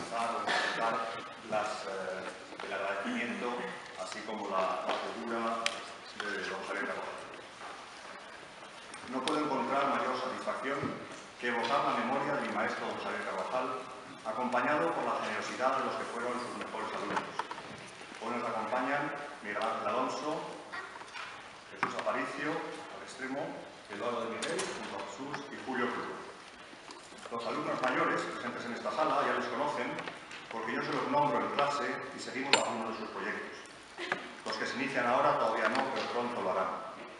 comenzar o explicar el agradecimiento, así como la figura de don Javier Carvajal. No puedo encontrar mayor satisfacción que evocar la memoria de mi maestro don Javier Carvajal, acompañado por la generosidad de los que fueron sus mejores alumnos. Hoy nos acompañan Miguel Ángel Alonso, Jesús Aparicio, al extremo, Eduardo de Miguel, junto a Jesús, y Julio Cruz. Los alumnos mayores presentes en esta sala ya les conocen porque yo se los nombro en clase y seguimos algunos de sus proyectos. Los que se inician ahora todavía no, pero pronto lo harán.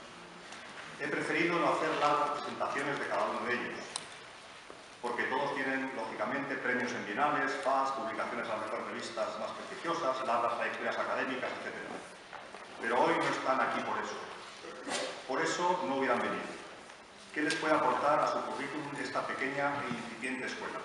He preferido no hacer largas presentaciones de cada uno de ellos, porque todos tienen, lógicamente, premios en bienales, FAS, publicaciones en las mejores revistas más prestigiosas, largas trayectorias académicas, etc. Pero hoy no están aquí por eso. Por eso no hubieran venido. ¿Qué les puede aportar a su currículum esta pequeña e incipiente escuela?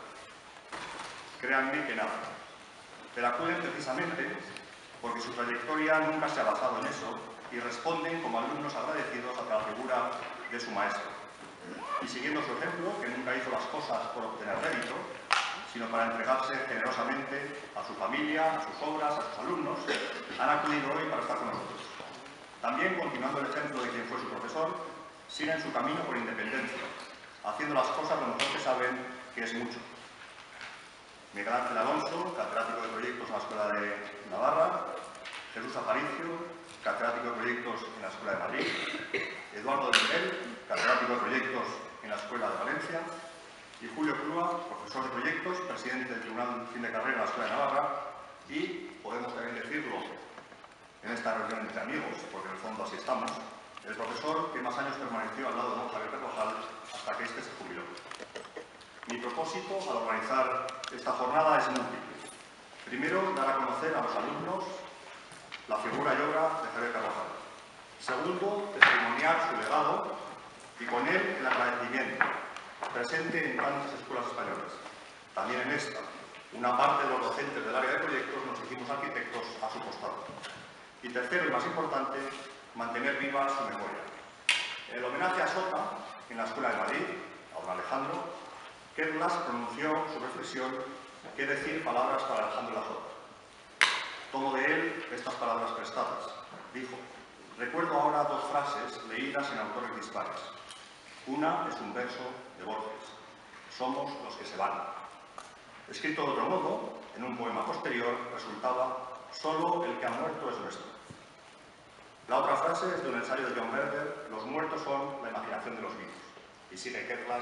Créanme que nada. Pero acuden precisamente porque su trayectoria nunca se ha basado en eso y responden como alumnos agradecidos a la figura de su maestro. Y siguiendo su ejemplo, que nunca hizo las cosas por obtener rédito, sino para entregarse generosamente a su familia, a sus obras, a sus alumnos, han acudido hoy para estar con nosotros. También, continuando el ejemplo de quien fue su profesor, siguen su camino por independencia, haciendo las cosas lo mejor que saben, que es mucho. Miguel Ángel Alonso, catedrático de proyectos en la Escuela de Navarra; Jesús Aparicio, catedrático de proyectos en la Escuela de Madrid; Eduardo de Miguel, catedrático de proyectos en la Escuela de Valencia; y Julio Cruz, profesor de proyectos, presidente del Tribunal de Fin de Carrera de la Escuela de Navarra, y, podemos también decirlo en esta reunión entre amigos, porque en el fondo así estamos, el profesor que más años permaneció al lado de don Javier Carvajal hasta que éste se jubiló. Mi propósito al organizar esta jornada es múltiple. Primero, dar a conocer a los alumnos la figura y obra de Javier Carvajal. Segundo, testimoniar su legado y con él el agradecimiento, presente en tantas escuelas españolas. También en esta, una parte de los docentes del área de proyectos nos hicimos arquitectos a su costado. Y tercero, y más importante, mantener viva su memoria. En el homenaje a Sota, en la Escuela de Madrid, a don Alejandro, Kerlas pronunció su reflexión: ¿qué decir palabras para Alejandro la Sota? Tomo de él estas palabras prestadas. Dijo: recuerdo ahora dos frases leídas en autores dispares. Una es un verso de Borges: somos los que se van. Escrito de otro modo, en un poema posterior, resultaba: solo el que ha muerto es nuestro. La otra frase es de un ensayo de John Berger: los muertos son la imaginación de los vivos. Y sigue Kerlas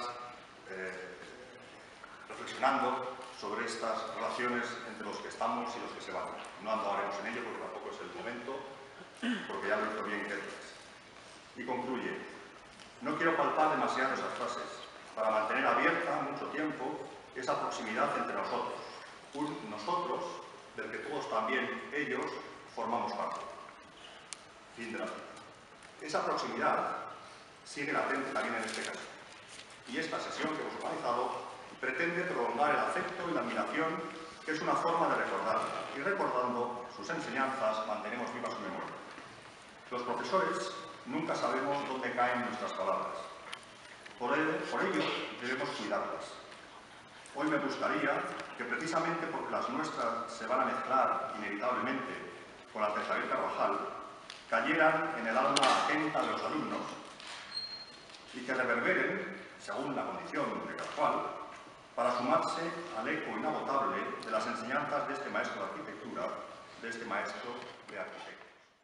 reflexionando sobre estas relaciones entre los que estamos y los que se van. No andaremos en ello porque tampoco es el momento, porque ya lo hizo bien Kerlas. Y concluye: no quiero palpar demasiado esas frases, para mantener abierta mucho tiempo esa proximidad entre nosotros, un nosotros del que todos, también ellos, formamos parte. Fin de la cita. Esa proximidad sigue latente también en este caso. Y esta sesión que hemos organizado pretende prolongar el afecto y la admiración, que es una forma de recordar, y recordando sus enseñanzas mantenemos viva su memoria. Los profesores nunca sabemos dónde caen nuestras palabras. Por ello debemos cuidarlas. Hoy me gustaría que, precisamente porque las nuestras se van a mezclar inevitablemente con las de Javier Carvajal, cayeran en el alma atenta de los alumnos y que reverberen, según la condición de cada cual, para sumarse al eco inagotable de las enseñanzas de este maestro de arquitectura, de este maestro de arquitectos.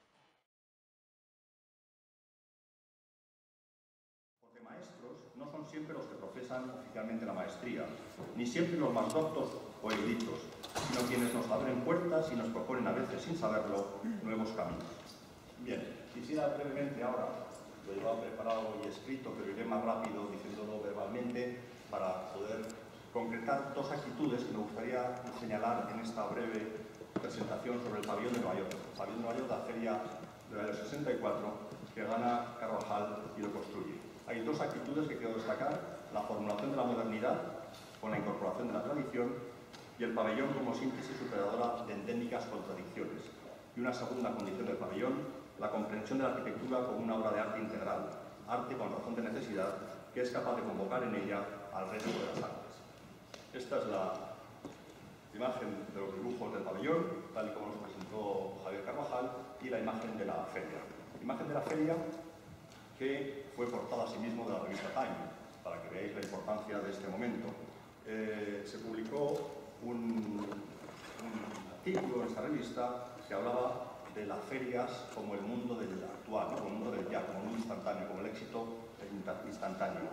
Porque maestros no son siempre los que profesan oficialmente la maestría, ni siempre los más doctos o eruditos, sino quienes nos abren puertas y nos proponen, a veces sin saberlo, nuevos caminos. Bien, quisiera brevemente ahora, lo he llevado preparado y escrito, pero iré más rápido diciéndolo verbalmente para poder concretar dos actitudes que me gustaría señalar en esta breve presentación sobre el pabellón de Nueva York. El pabellón de Nueva York de la Feria del año 64, que gana Carvajal y lo construye. Hay dos actitudes que quiero destacar: la formulación de la modernidad con la incorporación de la tradición y el pabellón como síntesis superadora de endémicas contradicciones. Y una segunda condición del pabellón: la comprensión de la arquitectura como una obra de arte integral, arte con razón de necesidad, que es capaz de convocar en ella al resto de las artes. Esta es la imagen imagen de los dibujos del pabellón, tal y como nos presentó Javier Carvajal, y la imagen de la feria. Imagen de la feria que fue portada asimismo de la revista Time, para que veáis la importancia de este momento. Se publicó un artículo en esta revista que hablaba de las ferias como el mundo del actual, ¿no? Como el mundo del ya, como un instantáneo, como el éxito instantáneo.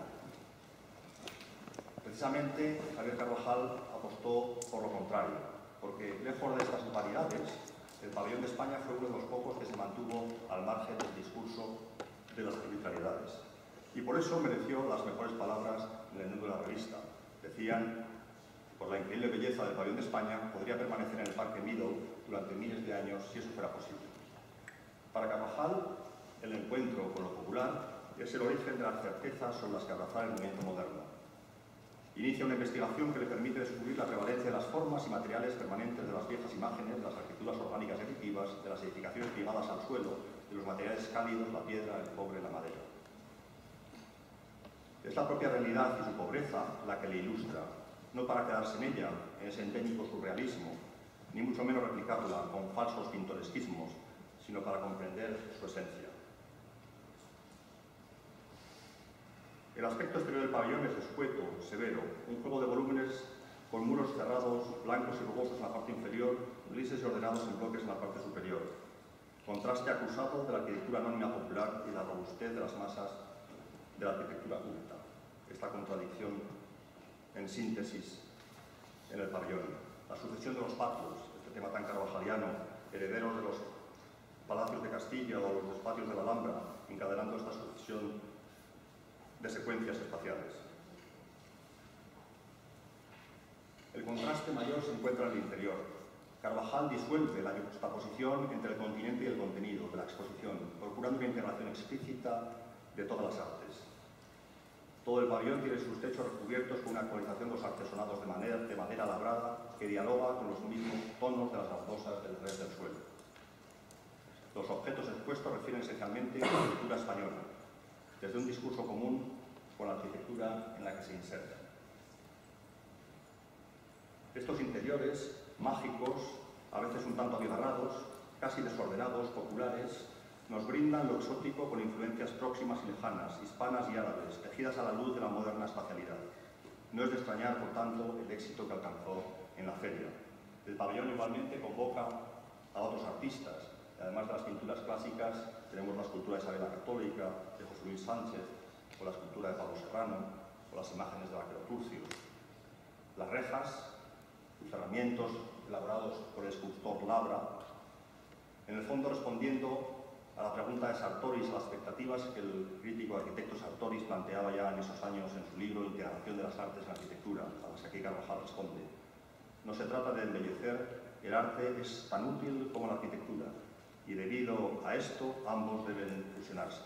Precisamente, Javier Carvajal apostó por lo contrario, porque lejos de estas variedades, el pabellón de España fue uno de los pocos que se mantuvo al margen del discurso de las arbitrariedades. Y por eso mereció las mejores palabras en el número de la revista. Decían, por la increíble belleza del pabellón de España, podría permanecer en el Parque Meadow durante miles de años si eso fuera posible. Para Carvajal, el encuentro con lo popular es el origen de las certezas sobre las que abrazar el movimiento moderno. Inicia una investigación que le permite descubrir la prevalencia de las formas y materiales permanentes de las viejas imágenes, de las arquitecturas orgánicas y additivas, de las edificaciones ligadas al suelo, de los materiales cálidos, la piedra, el cobre, la madera. Es la propia realidad y su pobreza la que le ilustra, no para quedarse en ella, en ese endémico surrealismo, ni mucho menos replicarla con falsos pintoresquismos, sino para comprender su esencia. El aspecto exterior del pabellón es escueto, severo, un juego de volúmenes con muros cerrados, blancos y rugosos en la parte inferior, grises y ordenados en bloques en la parte superior. Contraste acusado de la arquitectura anónima popular y la robustez de las masas de la arquitectura culta. Esta contradicción en síntesis en el pabellón. La sucesión de los patios, este tema tan carvajaliano, herederos de los palacios de Castilla o los espacios de la Alhambra, encadenando esta sucesión de secuencias espaciales. El contraste mayor se encuentra en el interior. Carvajal disuelve la juxtaposición entre el continente y el contenido de la exposición, procurando una integración explícita de todas las artes. Todo el pabellón tiene sus techos recubiertos con una actualización de los artesonados de madera labrada que dialoga con los mismos tonos de las baldosas del red del suelo. Los objetos expuestos refieren esencialmente a la cultura española, desde un discurso común con la arquitectura en la que se inserta. Estos interiores, mágicos, a veces un tanto abigarrados, casi desordenados, populares, nos brindan lo exótico con influencias próximas y lejanas, hispanas y árabes, tejidas a la luz de la moderna espacialidad. No es de extrañar, por tanto, el éxito que alcanzó en la feria. El pabellón igualmente convoca a otros artistas. Además de las pinturas clásicas, tenemos la escultura de Isabel la Católica, de José Luis Sánchez, o la escultura de Pablo Serrano, o las imágenes de Vaquero Turcios. Las rejas, sus herramientas elaborados por el escultor Labra, en el fondo respondiendo a la pregunta de Sartoris, a las expectativas que el crítico arquitecto Sartoris planteaba ya en esos años en su libro Integración de las artes en la arquitectura, a las que aquí Carvajal responde. No se trata de embellecer, el arte es tan útil como la arquitectura, y debido a esto ambos deben fusionarse.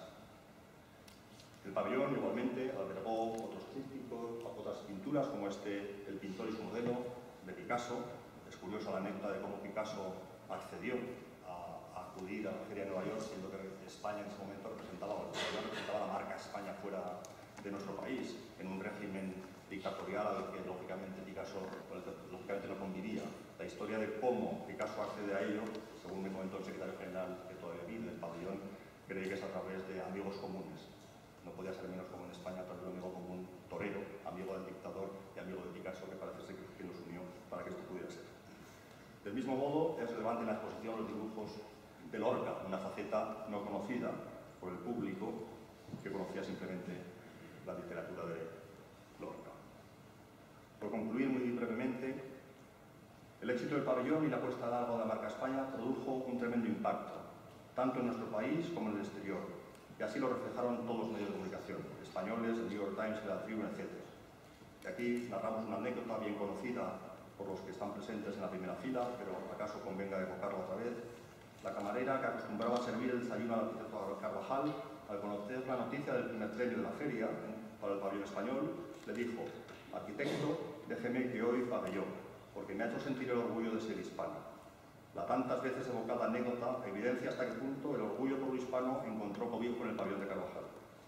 El pabellón igualmente albergó otros trípticos, otras pinturas como El pintor y su modelo de Picasso. Es curiosa la anécdota de cómo Picasso accedió a acudir a la Feria de Nueva York, siendo que España en ese momento representaba la marca España fuera de nuestro país, en un régimen dictatorial al que lógicamente Picasso no convivía. La historia de cómo Picasso accede a ello, según me comentó el secretario general que todavía vive en el pabellón, cree que es a través de amigos comunes. No podía ser menos como en España, a través de un amigo común torero, amigo del dictador y amigo de Picasso, que parece ser que nos unió para que esto pudiera ser. Del mismo modo, es relevante en la exposición los dibujos de Lorca, una faceta no conocida por el público que conocía simplemente la literatura de Lorca. Por concluir muy brevemente, el éxito del pabellón y la puesta a largo de la marca España produjo un tremendo impacto, tanto en nuestro país como en el exterior, y así lo reflejaron todos los medios de comunicación, españoles, el New York Times, la Tribune, etc. Y aquí narramos una anécdota bien conocida por los que están presentes en la primera fila, pero acaso convenga evocarla otra vez. La camarera que acostumbraba a servir el desayuno al arquitecto Carvajal, al conocer la noticia del primer premio de la feria para el pabellón español, le dijo: arquitecto, déjeme que hoy pague yo, porque me ha hecho sentir el orgullo de ser hispano. La tantas veces evocada anécdota evidencia hasta qué punto el orgullo por lo hispano encontró cobijo en el pabellón de Carvajal,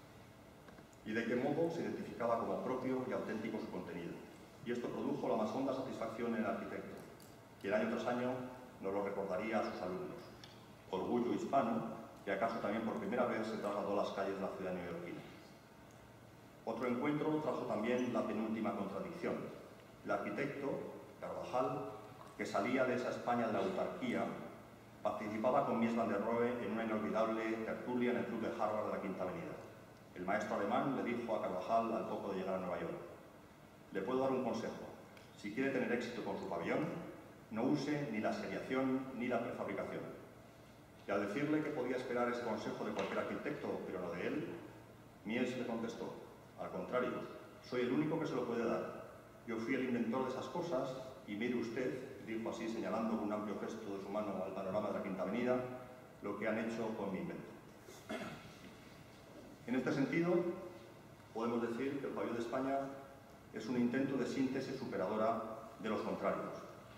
y de qué modo se identificaba como propio y auténtico su contenido. Y esto produjo la más honda satisfacción en el arquitecto. quien año tras año nos lo recordaría a sus alumnos. Orgullo hispano, que acaso también por primera vez se trasladó a las calles de la ciudad neoyorquina. Otro encuentro trajo también la penúltima contradicción. El arquitecto, Carvajal, que salía de esa España de la autarquía, participaba con Mies van der Rohe en una inolvidable tertulia en el Club de Harvard de la Quinta Avenida. El maestro alemán le dijo a Carvajal al poco de llegar a Nueva York: le puedo dar un consejo. Si quiere tener éxito con su pabellón, no use ni la seriación ni la prefabricación. Y al decirle que podía esperar ese consejo de cualquier arquitecto, pero no de él, Mies le contestó: al contrario, soy el único que se lo puede dar. Yo fui el inventor de esas cosas y mire usted, dijo así señalando con un amplio gesto de su mano al panorama de la Quinta Avenida, lo que han hecho con mi invento. En este sentido, podemos decir que el pabellón de España es un intento de síntesis superadora de los contrarios,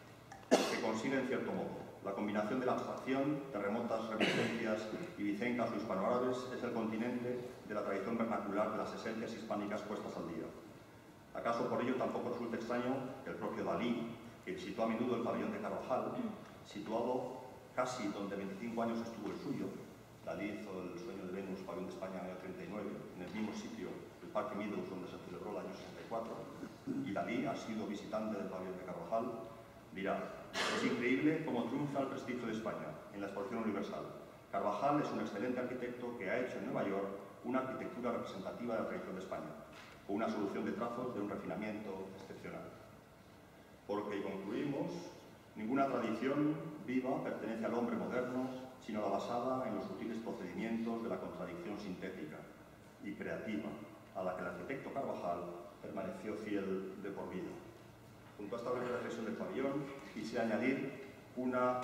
que consigue en cierto modo. La combinación de la abstracción, de remotas reminiscencias ibicencas o hispanoárabes es el continente de la tradición vernacular de las esencias hispánicas puestas al día. ¿Acaso por ello tampoco resulta extraño que el propio Dalí, que visitó a menudo el pabellón de Carvajal, situado casi donde 25 años estuvo el suyo? Dalí hizo El sueño de Venus, pabellón de España, en el año 39, en el mismo sitio, el Parque Meadows, donde se celebró el año 64, y Dalí ha sido visitante del pabellón de Carvajal, dirá: es increíble cómo triunfa el prestigio de España en la exposición universal. Carvajal es un excelente arquitecto que ha hecho en Nueva York una arquitectura representativa de la tradición de España, con una solución de trazos de un refinamiento excepcional. Porque, y concluimos, ninguna tradición viva pertenece al hombre moderno, sino la basada en los sutiles procedimientos de la contradicción sintética y creativa, a la que el arquitecto Carvajal permaneció fiel de por vida. Junto a esta breve reflexión del pabellón, quisiera añadir una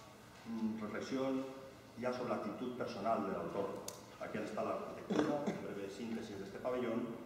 reflexión ya sobre la actitud personal del autor. Aquí está la arquitectura, en breve síntesis de este pabellón,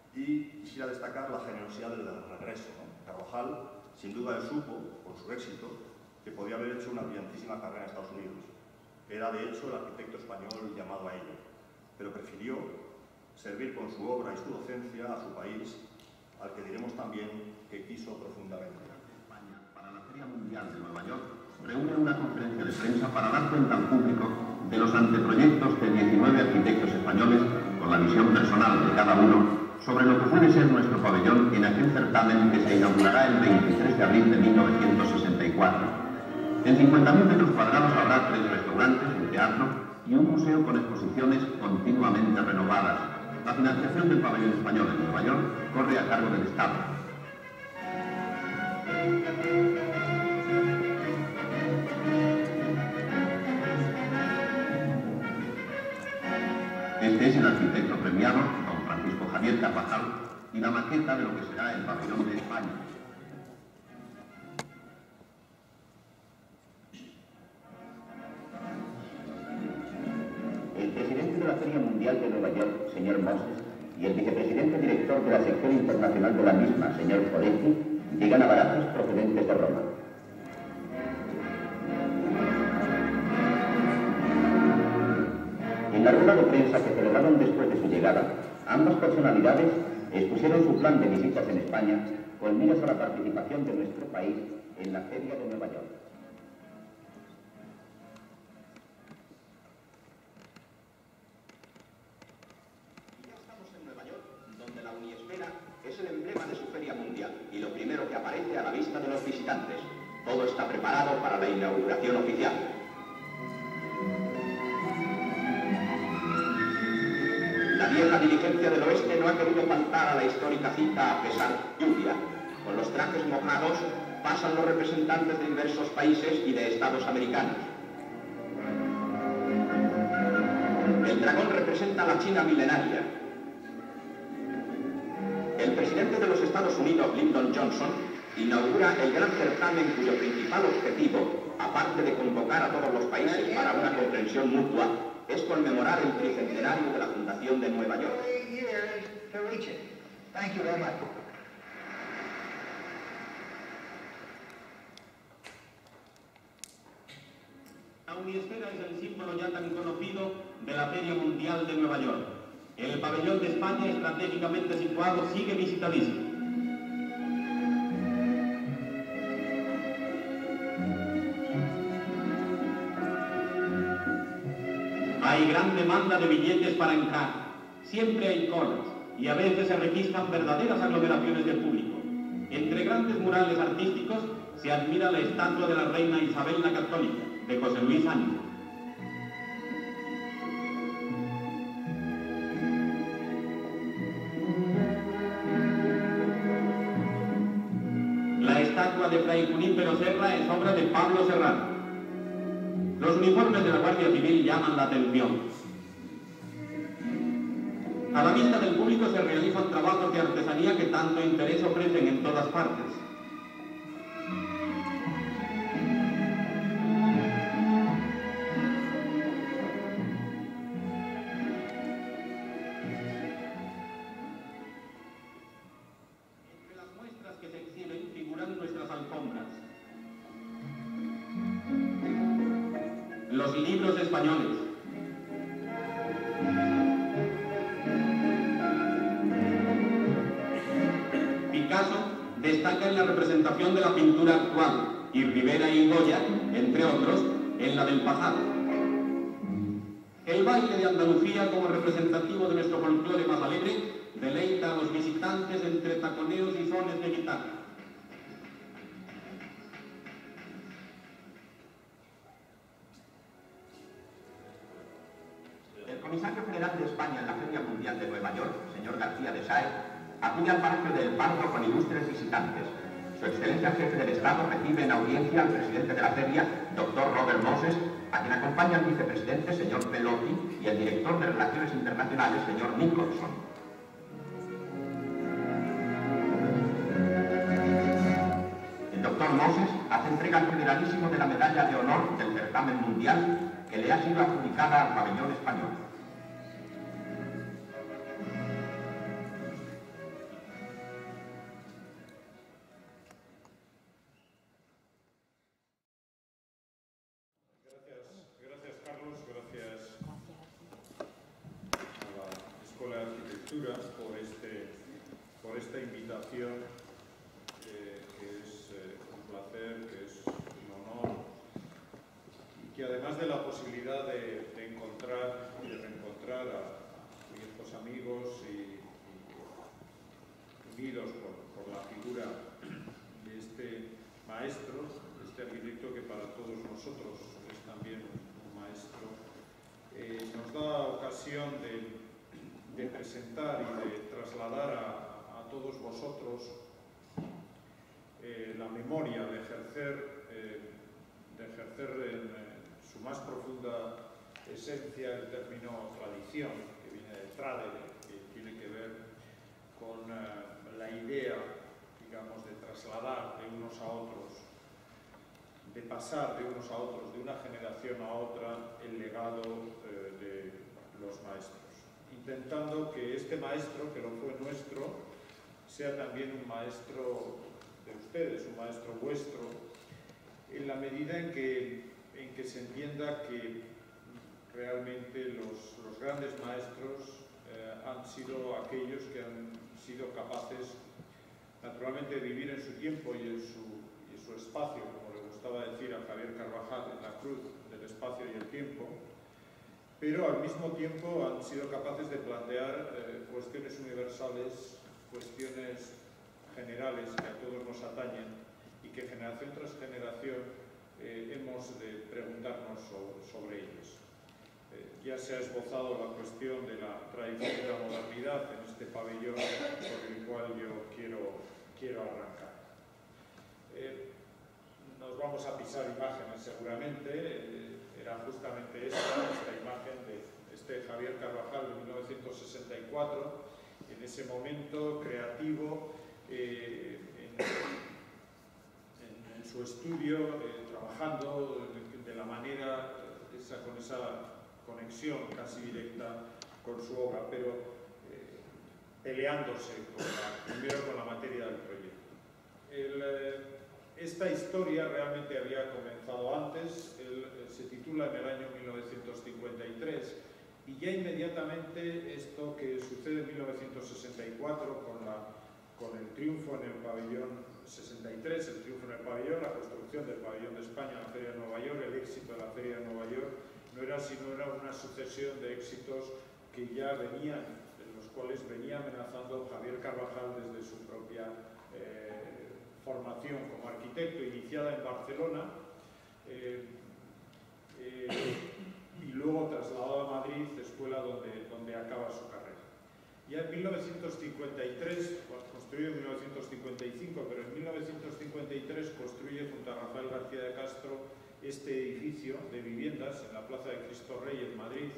y quisiera destacar la generosidad del regreso, ¿no? Carvajal, sin duda, él supo, por su éxito, que podía haber hecho una brillantísima carrera en Estados Unidos. Era, de hecho, el arquitecto español llamado a ello, pero prefirió servir con su obra y su docencia a su país, al que diremos también que quiso profundamente. España, para la Feria Mundial de Nueva York, reúne una conferencia de prensa para dar cuenta al público de los anteproyectos de 19 arquitectos españoles, con la visión personal de cada uno sobre lo que puede ser nuestro pabellón en aquel certamen que se inaugurará el 23 de abril de 1964. En 50.000 metros cuadrados habrá 3 restaurantes, un teatro y un museo con exposiciones continuamente renovadas. La financiación del pabellón español en Nueva York corre a cargo del Estado. Este es el arquitecto premiado, don Francisco Javier Carvajal, y la maqueta de lo que será el pabellón de España. El presidente de la Feria Mundial de Nueva York, señor Moses, y el vicepresidente director de la sección internacional de la misma, señor Foretti, llegan a barajas procedentes de Roma. En la rueda de prensa que celebraron después de su llegada, ambas personalidades expusieron su plan de visitas en España con miras a la participación de nuestro país en la Feria de Nueva York. Y ya estamos en Nueva York, donde la Uniesfera es el emblema de su Feria Mundial y lo primero que aparece a la vista de los visitantes. Todo está preparado para la inauguración oficial. La vieja diligencia del oeste no ha querido faltar a la histórica cita a pesar de lluvia. Con los trajes mojados pasan los representantes de diversos países y de estados americanos. El dragón representa a la China milenaria. El presidente de los Estados Unidos, Lyndon Johnson, inaugura el gran certamen cuyo principal objetivo, aparte de convocar a todos los países para una comprensión mutua, es conmemorar el tricentenario de la fundación de Nueva York. La Uniesfera es el símbolo ya tan conocido de la Feria Mundial de Nueva York. El pabellón de España, estratégicamente situado, sigue visitadísimo. Hay gran demanda de billetes para entrar. Siempre hay colas y a veces se registran verdaderas aglomeraciones de público. Entre grandes murales artísticos se admira la estatua de la reina Isabel la Católica, de José Luis Ángel. La estatua de Fray Junípero Serra es obra de Pablo Serrano. Los uniformes de la Guardia Civil llaman la atención. A la vista del público se realizan trabajos de artesanía que tanto interés ofrecen en todas partes. Entre las muestras que se exhiben figuran nuestras alfombras. Los libros españoles. Picasso destaca en la representación de la pintura actual y Rivera y Goya, entre otros, en la del pasado. El baile de Andalucía, como representativo de nuestro folclore más alegre, deleita a los visitantes entre taconeos y sones de guitarra. El comisario general de España en la Feria Mundial de Nueva York, señor García de Sáez, acude al Palacio del Pardo con ilustres visitantes. Su excelencia jefe del Estado recibe en audiencia al presidente de la feria, doctor Robert Moses, a quien acompaña el vicepresidente, señor Pelotti, y el director de Relaciones Internacionales, señor Nicholson. El doctor Moses hace entrega al generalísimo de la medalla de honor del certamen mundial que le ha sido adjudicada al pabellón español. Gracias Carlos, gracias a la Escuela de Arquitectura por esta invitación, que es un placer, que es un honor, y que además de la posibilidad de encontrar y de reencontrar a viejos amigos y unidos por la figura de este maestro, de este arquitecto que para todos nosotros es también un maestro, nos da ocasión de presentar y de trasladar a todos vosotros la memoria, de ejercer en su más profunda esencia el término tradición, que viene de tradere, que tiene que ver con la idea, digamos, de trasladar de unos a otros, de pasar de unos a otros, de una generación a otra, el legado de los maestros. Intentando que este maestro, que lo fue nuestro, sea también un maestro de ustedes, un maestro vuestro, en la medida en que se entienda que realmente los grandes maestros han sido aquellos que han sido capaces, naturalmente, de vivir en su tiempo y en su espacio, como le gustaba decir a Javier Carvajal, en la cruz del espacio y el tiempo, pero al mismo tiempo han sido capaces de plantear cuestiones universales, cuestiones generales que a todos nos atañen y que generación tras generación hemos de preguntarnos sobre ellos. Ya se ha esbozado la cuestión de la tradición y la modernidad en este pabellón por el cual yo quiero arrancar. Nos vamos a pisar imágenes seguramente, era justamente esta imagen de este Javier Carvajal de 1964, en ese momento creativo, en su estudio, trabajando de la manera, con esa conexión casi directa con su obra, pero peleándose primero con la materia del proyecto. Esta historia realmente había comenzado antes, se titula en el año 1953, y ya inmediatamente esto que sucede en 1964 con el triunfo en el pabellón 63, el triunfo en el pabellón, la construcción del pabellón de España en la Feria de Nueva York, el éxito de la Feria de Nueva York, no era sino una sucesión de éxitos que ya venían, de los cuales venía amenazando Javier Carvajal desde su propia formación como arquitecto, iniciada en Barcelona, y luego trasladado a Madrid, escuela donde acaba su carrera. Ya en 1953, construido en 1955, pero en 1953 construye junto a Rafael García de Castro este edificio de viviendas en la Plaza de Cristo Rey en Madrid,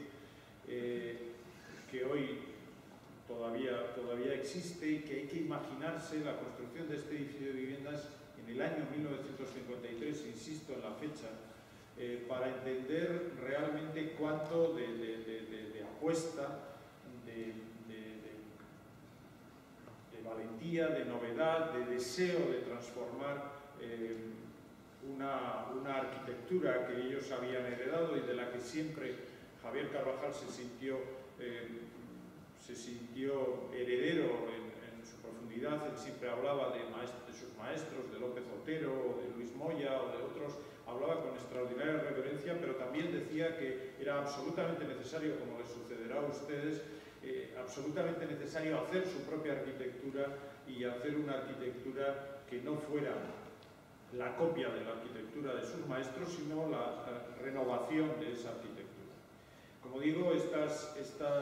que hoy todavía existe, y que hay que imaginarse la construcción de este edificio de viviendas en el año 1953, insisto en la fecha, para entender realmente cuánto de apuesta, de valentía, de novedad, de deseo de transformar una arquitectura que ellos habían heredado y de la que siempre Javier Carvajal se sintió heredero en su profundidad. Él siempre hablaba de sus maestros, de López Otero, o de Luis Moya o de otros, hablaba con extraordinaria reverencia, pero también decía que era absolutamente necesario, como les sucederá a ustedes, absolutamente necesario hacer su propia arquitectura y hacer una arquitectura que no fuera la copia de la arquitectura de sus maestros, sino la renovación de esa arquitectura. Como digo, estas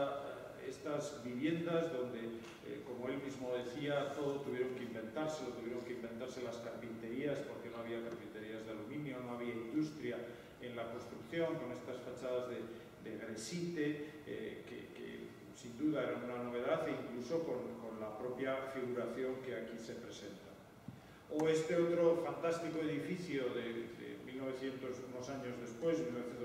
viviendas donde, como él mismo decía, todo tuvieron que inventarse las carpinterías, porque no había carpinterías de aluminio, no había industria en la construcción, con estas fachadas de gresite, que sin duda era una novedad, e incluso con la propia figuración que aquí se presenta. O este otro fantástico edificio de 1900, unos años después,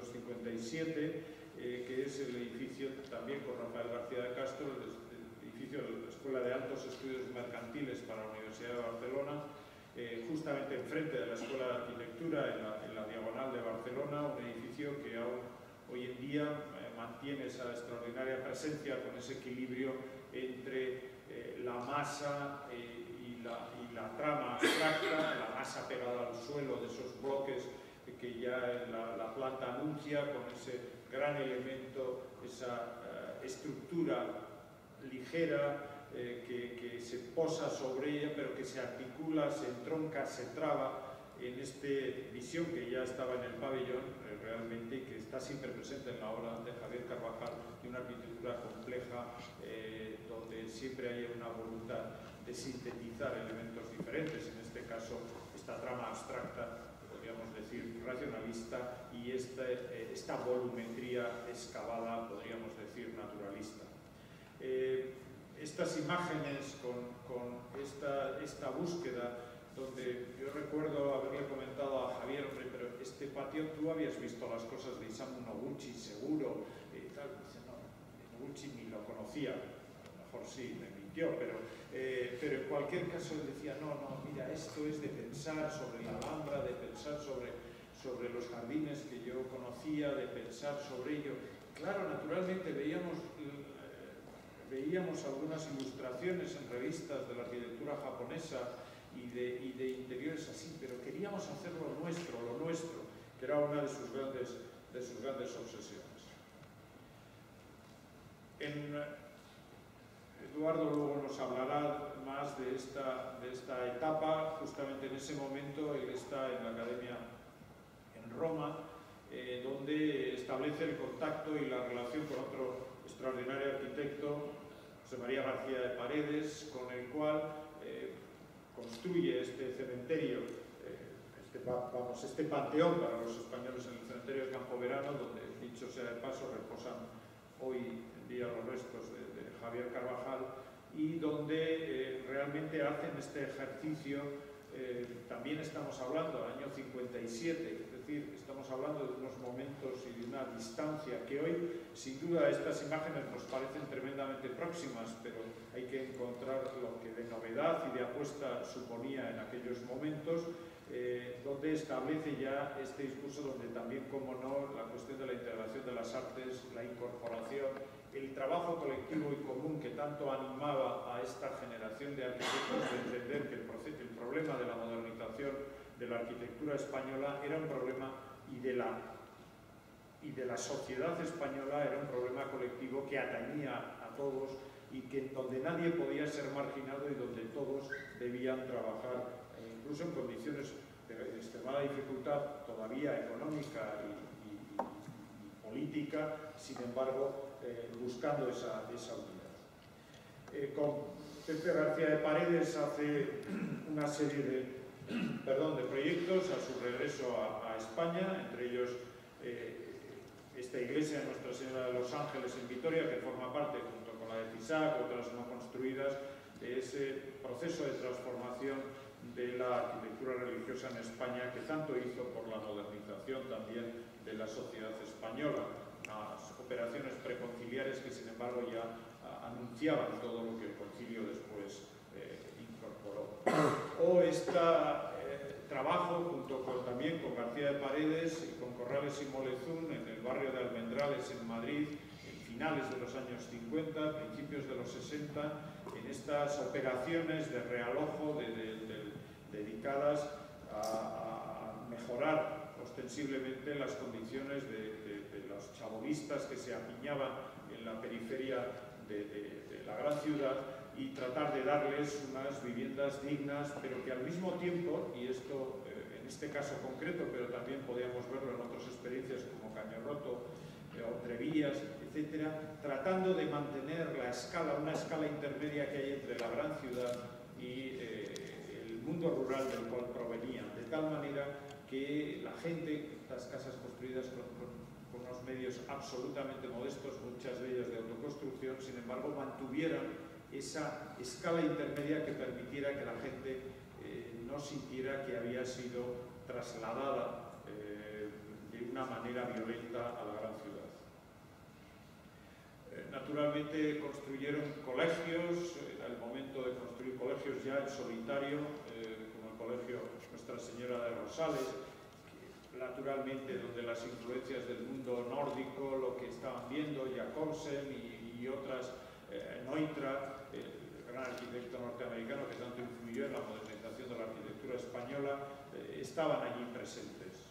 1957, que es el edificio también con Rafael García de Castro, el edificio de la Escuela de Altos Estudios Mercantiles para la Universidad de Barcelona, justamente enfrente de la Escuela de Arquitectura, en la diagonal de Barcelona, un edificio que aún hoy en día mantiene esa extraordinaria presencia con ese equilibrio entre la masa y la trama abstracta, la masa pegada al suelo de esos bloques que ya la planta anuncia, con ese gran elemento, esa estructura ligera que se posa sobre ella, pero que se articula, se entronca, se traba en esta visión que ya estaba en el pabellón realmente, y que está siempre presente en la obra de Javier Carvajal, de una arquitectura compleja donde siempre hay una voluntad de sintetizar elementos diferentes, en este caso esta trama abstracta, podríamos decir racionalista, y esta volumetría excavada, podríamos decir naturalista. Estas imágenes con esta búsqueda, donde yo recuerdo haberle comentado a Javier, hombre, pero este patio tú habías visto las cosas de Isamu Noguchi seguro, tal. Dice, no, Noguchi ni lo conocía, a lo mejor sí, me mintió, pero en cualquier caso él decía, no, mira, esto es de pensar sobre la Alhambra, de pensar sobre los jardines que yo conocía, de pensar sobre ello. Claro, naturalmente veíamos algunas ilustraciones en revistas de la arquitectura japonesa y de interiores así, pero queríamos hacer lo nuestro, que era una de sus grandes obsesiones. Eduardo luego nos hablará más de esta etapa. Justamente en ese momento él está en la Academia en Roma, donde establece el contacto y la relación con otro extraordinario arquitecto, José María García de Paredes, con el cual construye este cementerio, este panteón para los españoles en el cementerio de Campo Verano, donde, dicho sea de paso, reposan hoy en día los restos de Javier Carvajal, y donde realmente hacen este ejercicio. También estamos hablando del año 57, es decir, estamos hablando de unos momentos y de una distancia que hoy, sin duda, estas imágenes nos parecen tremendamente próximas, pero hay que encontrar lo que de novedad y de apuesta suponía en aquellos momentos, donde establece ya este discurso donde también, como no, la cuestión de la integración de las artes, la incorporación, el trabajo colectivo y común que tanto animaba a esta generación de arquitectos, de entender que el problema de la modernización de la arquitectura española era un problema, y de la y de la sociedad española era un problema colectivo que atañía a todos y donde nadie podía ser marginado y donde todos debían trabajar, incluso en condiciones de extremada dificultad todavía económica y política, sin embargo, buscando esa unidad. Con Pepe García de Paredes hace una serie de proyectos a su regreso a España, entre ellos esta iglesia de Nuestra Señora de los Ángeles en Vitoria, que forma parte, junto con la de Fisac, otras no construidas, de ese proceso de transformación de la arquitectura religiosa en España, que tanto hizo por la modernización también de la sociedad española. Unas operaciones preconciliares que, sin embargo, ya anunciaban todo lo que el concilio después incorporó. O este trabajo, junto también con García de Paredes y con Corrales y Molezún, en el barrio de Almendrales, en Madrid, en finales de los años 50, principios de los 60, en estas operaciones de realojo dedicadas a mejorar ostensiblemente las condiciones de los chabolistas que se apiñaban en la periferia de la gran ciudad y tratar de darles unas viviendas dignas, pero que al mismo tiempo, y esto en este caso concreto, pero también podíamos verlo en otras experiencias como Caño Roto o Trevillas, etcétera, tratando de mantener una escala intermedia que hay entre la gran ciudad y el mundo rural del cual provenían, de tal manera que la gente, estas casas construidas con unos medios absolutamente modestos, muchas de ellas de autoconstrucción, sin embargo mantuvieran esa escala intermedia que permitiera que la gente no sintiera que había sido trasladada de una manera violenta a la gran ciudad. Naturalmente construyeron colegios, era el momento de construir colegios ya en solitario, como el colegio Nuestra Señora de Rosales, naturalmente donde las influencias del mundo nórdico, lo que estaban viendo, Jacobsen y otras, Neutra, el gran arquitecto norteamericano que tanto influyó en la modernización de la arquitectura española, estaban allí presentes.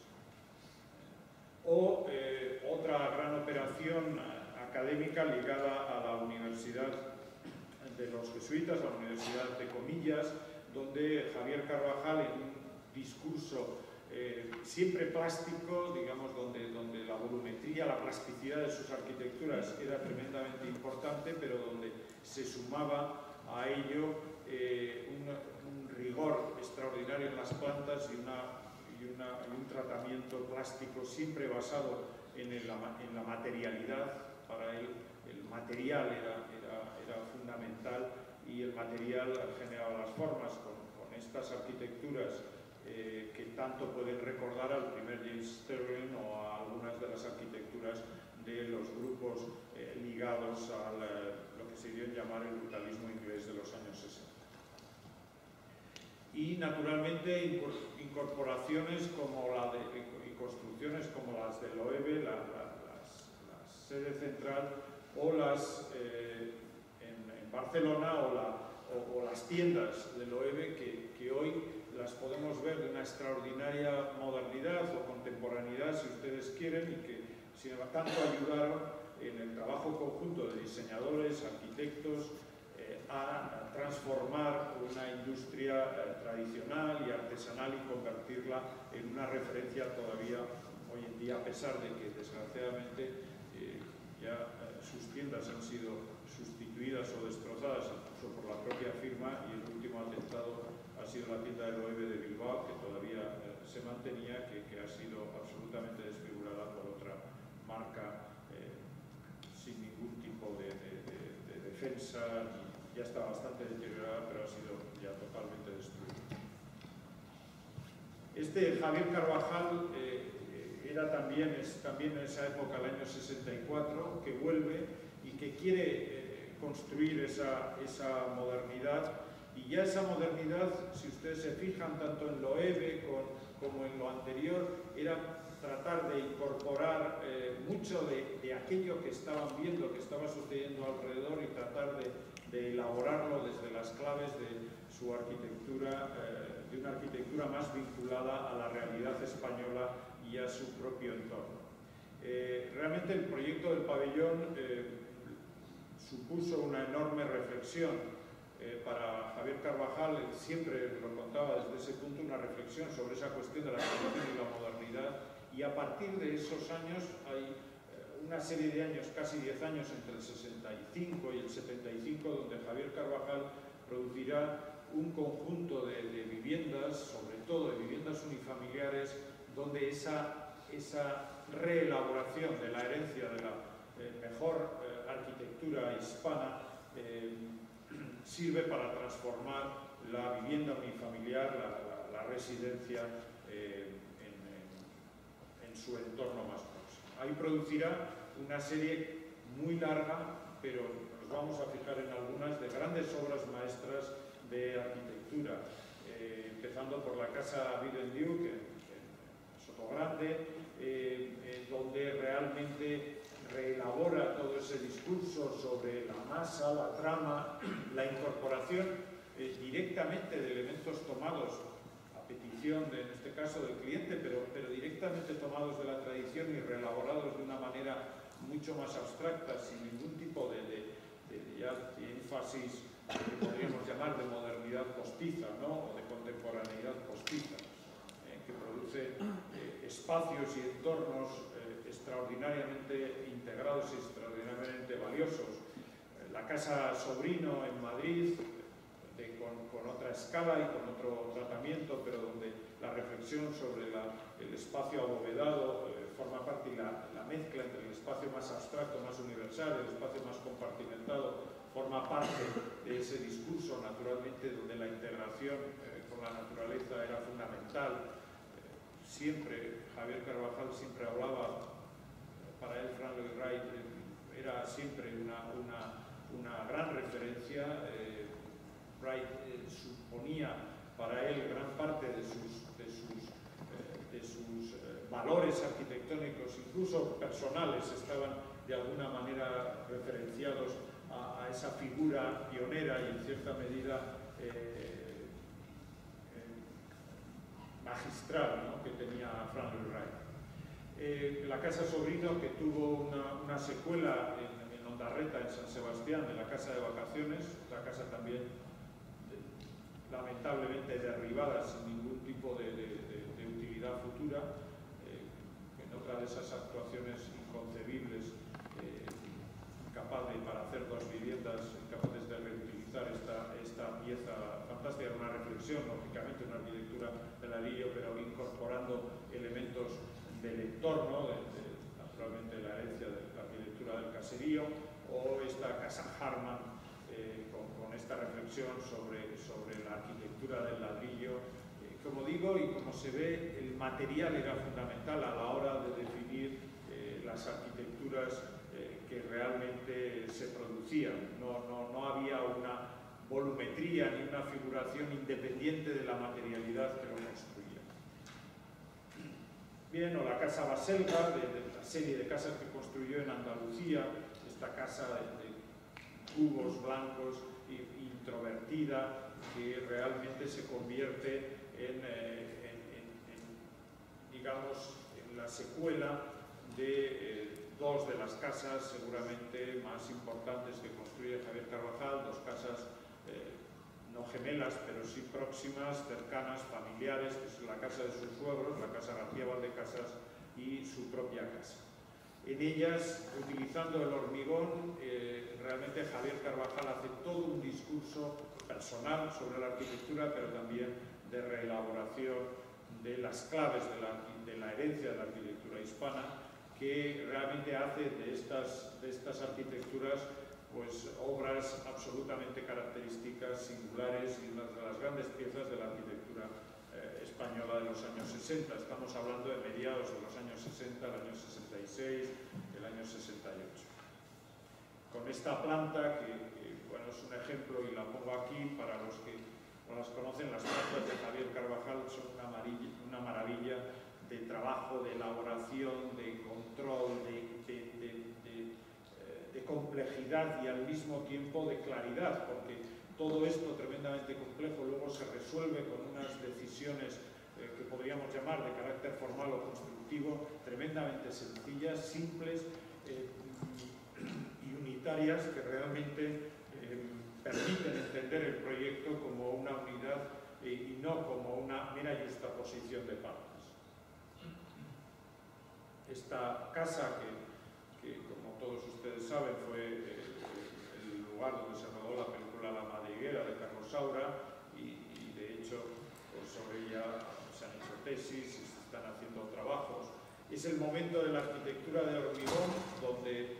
O otra gran operación académica ligada a la Universidad de los Jesuitas, la Universidad de Comillas, donde Javier Carvajal, en un discurso siempre plástico, digamos, donde la volumetría, la plasticidad de sus arquitecturas era tremendamente importante, pero donde se sumaba a ello un rigor extraordinario en las plantas y un tratamiento plástico siempre basado en la materialidad. Para él el material era fundamental y el material generaba las formas con estas arquitecturas que tanto pueden recordar al primer James Sterling o a algunas de las arquitecturas de los grupos ligados a lo que se dio en llamar el brutalismo inglés de los años 60. Y naturalmente incorporaciones y construcciones como las del OEB, la sede central, o las en Barcelona, o las tiendas del OEB que hoy las podemos ver de una extraordinaria modernidad o contemporaneidad, si ustedes quieren, y que sin embargo tanto ayudaron en el trabajo conjunto de diseñadores, arquitectos, a transformar una industria tradicional y artesanal y convertirla en una referencia todavía hoy en día, a pesar de que desgraciadamente ya sus tiendas han sido sustituidas o destrozadas incluso por la propia firma, y el último atentado ha sido la tienda del OEB de Bilbao, que todavía se mantenía, que ha sido absolutamente desfigurada por otra marca sin ningún tipo de defensa, ya está bastante deteriorada, pero ha sido ya totalmente destruida. Javier Carvajal es también en esa época, el año 64, que vuelve y que quiere construir esa modernidad. Y ya esa modernidad, si ustedes se fijan, tanto en lo OEB como en lo anterior, era tratar de incorporar mucho de aquello que estaban viendo, que estaba sucediendo alrededor, y tratar de elaborarlo desde las claves de su arquitectura, de una arquitectura más vinculada a la realidad española y a su propio entorno. Realmente el proyecto del pabellón supuso una enorme reflexión para Javier Carvajal. Él siempre lo contaba desde ese punto, una reflexión sobre esa cuestión de la tradición y la modernidad, y a partir de esos años hay una serie de años, casi 10 años, entre el 65 y el 75, donde Javier Carvajal producirá un conjunto de viviendas, sobre todo de viviendas unifamiliares, donde esa reelaboración de la herencia de la mejor arquitectura hispana sirve para transformar la vivienda unifamiliar, la residencia, en su entorno más próximo. Ahí producirá una serie muy larga, pero nos vamos a fijar en algunas, de grandes obras maestras de arquitectura, empezando por la Casa Videnduc en Sotogrande, donde realmente reelabora todo ese discurso sobre la masa, la trama, la incorporación directamente de elementos tomados a petición, en este caso del cliente, pero directamente tomados de la tradición y reelaborados de una manera mucho más abstracta, sin ningún tipo de énfasis que podríamos llamar de modernidad postiza, ¿no? O de contemporaneidad postiza, que produce espacios y entornos extraordinariamente integrados y extraordinariamente valiosos. La Casa Sobrino en Madrid, con otra escala y con otro tratamiento, pero donde la reflexión sobre el espacio abovedado forma parte, y la mezcla entre el espacio más abstracto, más universal, el espacio más compartimentado, forma parte de ese discurso, naturalmente, donde la integración con la naturaleza era fundamental. Siempre, Javier Carvajal siempre hablaba, para él Frank Lloyd Wright era siempre una gran referencia. Wright suponía para él gran parte de sus valores arquitectónicos, incluso personales, estaban de alguna manera referenciados a esa figura pionera y en cierta medida magistral, ¿no?, que tenía Frank Lloyd Wright. La Casa Sobrino, que tuvo una secuela en Ondarreta, en San Sebastián, de la casa de vacaciones, la casa también lamentablemente derribada sin ningún tipo de utilidad futura, en otra de esas actuaciones inconcebibles, para hacer dos viviendas incapaces de reutilizar esta pieza fantástica, una reflexión, lógicamente una arquitectura de ladrillo, pero incorporando elementos del entorno, naturalmente la herencia de la arquitectura del caserío, o esta Casa Harman, con esta reflexión sobre la arquitectura del ladrillo. Como digo, y como se ve, el material era fundamental a la hora de definir las arquitecturas que realmente se producían. No había una volumetría ni una figuración independiente de la materialidad que lo construía. Bien, o la Casa Baselga, de la serie de casas que construyó en Andalucía, esta casa de cubos blancos, introvertida, que realmente se convierte digamos, en la secuela de dos de las casas seguramente más importantes que construye Javier Carvajal, dos casas no gemelas, pero sí próximas, cercanas, familiares, que es la casa de sus suegros, la Casa García Valdecasas, y su propia casa. En ellas, utilizando el hormigón, realmente Javier Carvajal hace todo un discurso personal sobre la arquitectura, pero también de reelaboración de las claves de la herencia de la arquitectura hispana, que realmente hace de estas arquitecturas pues obras absolutamente características, singulares, y una de las grandes piezas de la arquitectura española de los años 60. Estamos hablando de mediados de los años 60, el año 66, el año 68. Con esta planta, que bueno, es un ejemplo y la pongo aquí para los que no las conocen, las plantas de Javier Carvajal son una maravilla de trabajo, de elaboración, de control, de complejidad y al mismo tiempo de claridad, porque todo esto tremendamente complejo luego se resuelve con unas decisiones que podríamos llamar de carácter formal o constructivo tremendamente tremendamente sencillas, simples y unitarias, que realmente permiten entender el proyecto como una unidad y no como una mera justaposición de partes. Esta casa, que como todos ustedes saben fue el lugar donde se rodó la película La Madriguera de Carlos Saura, y de hecho pues sobre ella se han hecho tesis y se están haciendo trabajos. Es el momento de la arquitectura de hormigón, donde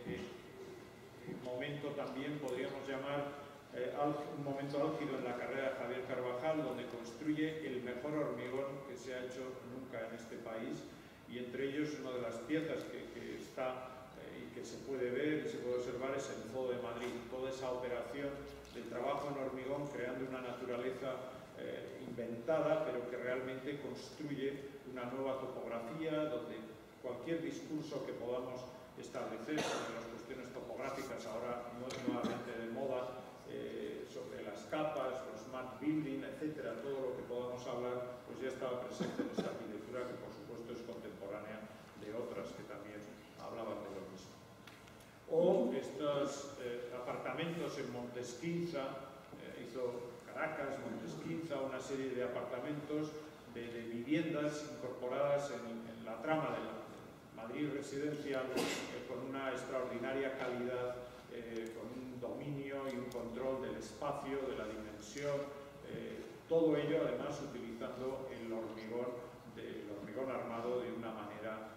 un momento también podríamos llamar un momento álgido en la carrera de Javier Carvajal, donde construye el mejor hormigón que se ha hecho nunca en este país, y entre ellos una de las piezas que está y que se puede ver y se puede observar es el Zoo de Madrid. Toda esa operación del trabajo en hormigón creando una naturaleza inventada, pero que realmente construye una nueva topografía, donde cualquier discurso que podamos establecer sobre las cuestiones topográficas, ahora nuevamente de moda, sobre las capas, los smart building, etcétera, todo lo que podamos hablar, pues ya estaba presente en esta arquitectura, que por supuesto es contemporánea de otras que también hablaban de lo mismo. O estos apartamentos en Montesquinza, hizo Caracas, Montesquinza, una serie de apartamentos, de viviendas incorporadas en la trama de la Madrid residencial, con una extraordinaria calidad, con un dominio y un control del espacio, de la dimensión, todo ello además utilizando el hormigón armado de una manera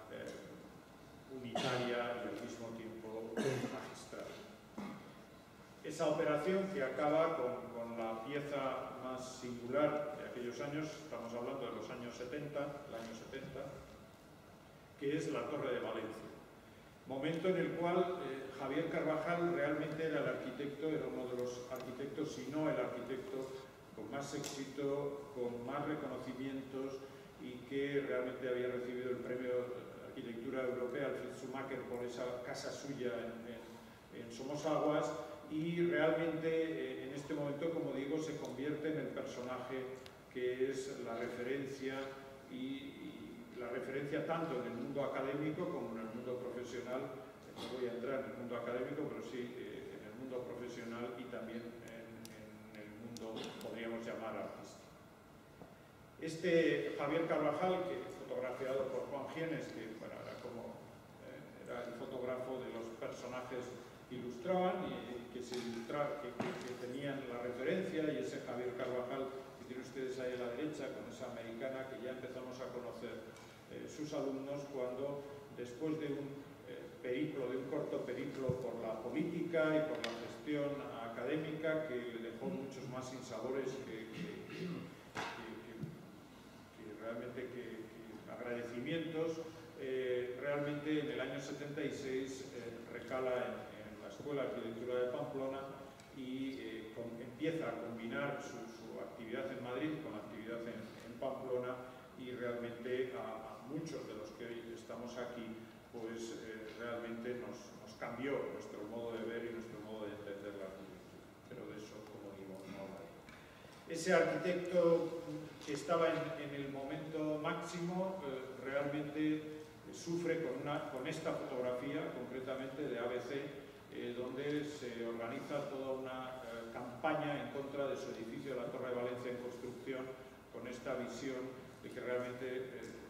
unitaria y al mismo tiempo magistral. Esa operación, que acaba con la pieza más singular de aquellos años, estamos hablando de los años 70, el año 70, que es la Torre de Valencia. Momento en el cual Javier Carvajal realmente era el arquitecto, era uno de los arquitectos, si no el arquitecto con más éxito, con más reconocimientos, y que realmente había recibido el premio de Arquitectura Europea Alfred Schumacher por esa casa suya en Somosaguas, y realmente en este momento, como digo, se convierte en el personaje que es la referencia, y la referencia tanto en el mundo académico como en el mundo profesional. No voy a entrar en el mundo académico, pero sí en el mundo profesional y también en el mundo, podríamos llamar, artístico. Este Javier Carvajal, que fotografiado por Juan Gienes, que bueno, era el fotógrafo de los personajes que ilustraban y que tenían la referencia, y ese Javier Carvajal que tienen ustedes ahí a la derecha, con esa americana que ya empezamos a conocer sus alumnos, cuando después de un corto periplo por la política y por la gestión académica, que le dejó muchos más sinsabores que realmente agradecimientos, realmente en el año 76 recala en la Escuela de Arquitectura de Pamplona y empieza a combinar su actividad en Madrid con la actividad en Pamplona, y realmente a muchos de los que hoy estamos aquí, pues realmente nos cambió nuestro modo de ver y nuestro modo de entender la arquitectura. Pero de eso, como digo, no hablaré. Ese arquitecto que estaba en el momento máximo, realmente sufre con esta fotografía, concretamente de ABC, donde se organiza toda una campaña en contra de su edificio de la Torre de Valencia en construcción, con esta visión de que realmente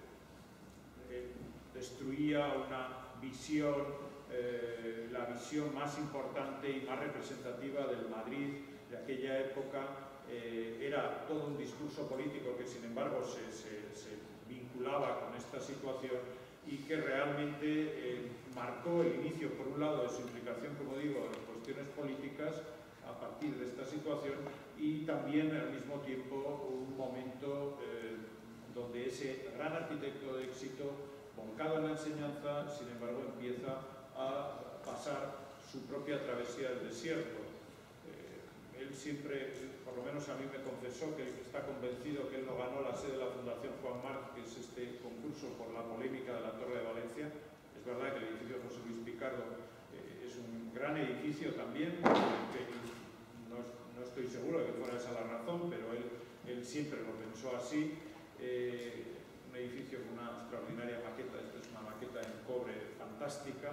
destruía una visión, la visión más importante y más representativa del Madrid de aquella época. Era todo un discurso político que, sin embargo, se vinculaba con esta situación, y que realmente marcó el inicio, por un lado, de su implicación, como digo, en cuestiones políticas a partir de esta situación, y también al mismo tiempo un momento donde ese gran arquitecto de éxito, volcado en la enseñanza, sin embargo empieza a pasar su propia travesía del desierto. Él siempre, por lo menos a mí me confesó, que está convencido que él no ganó la sede de la Fundación Juan Marc, que es este concurso por la polémica de la Torre de Valencia. Es verdad que el edificio José Luis Picardo es un gran edificio también, que no estoy seguro de que fuera esa la razón, pero él siempre lo pensó así. Un edificio con una extraordinaria maqueta. Esta es una maqueta en fantástica,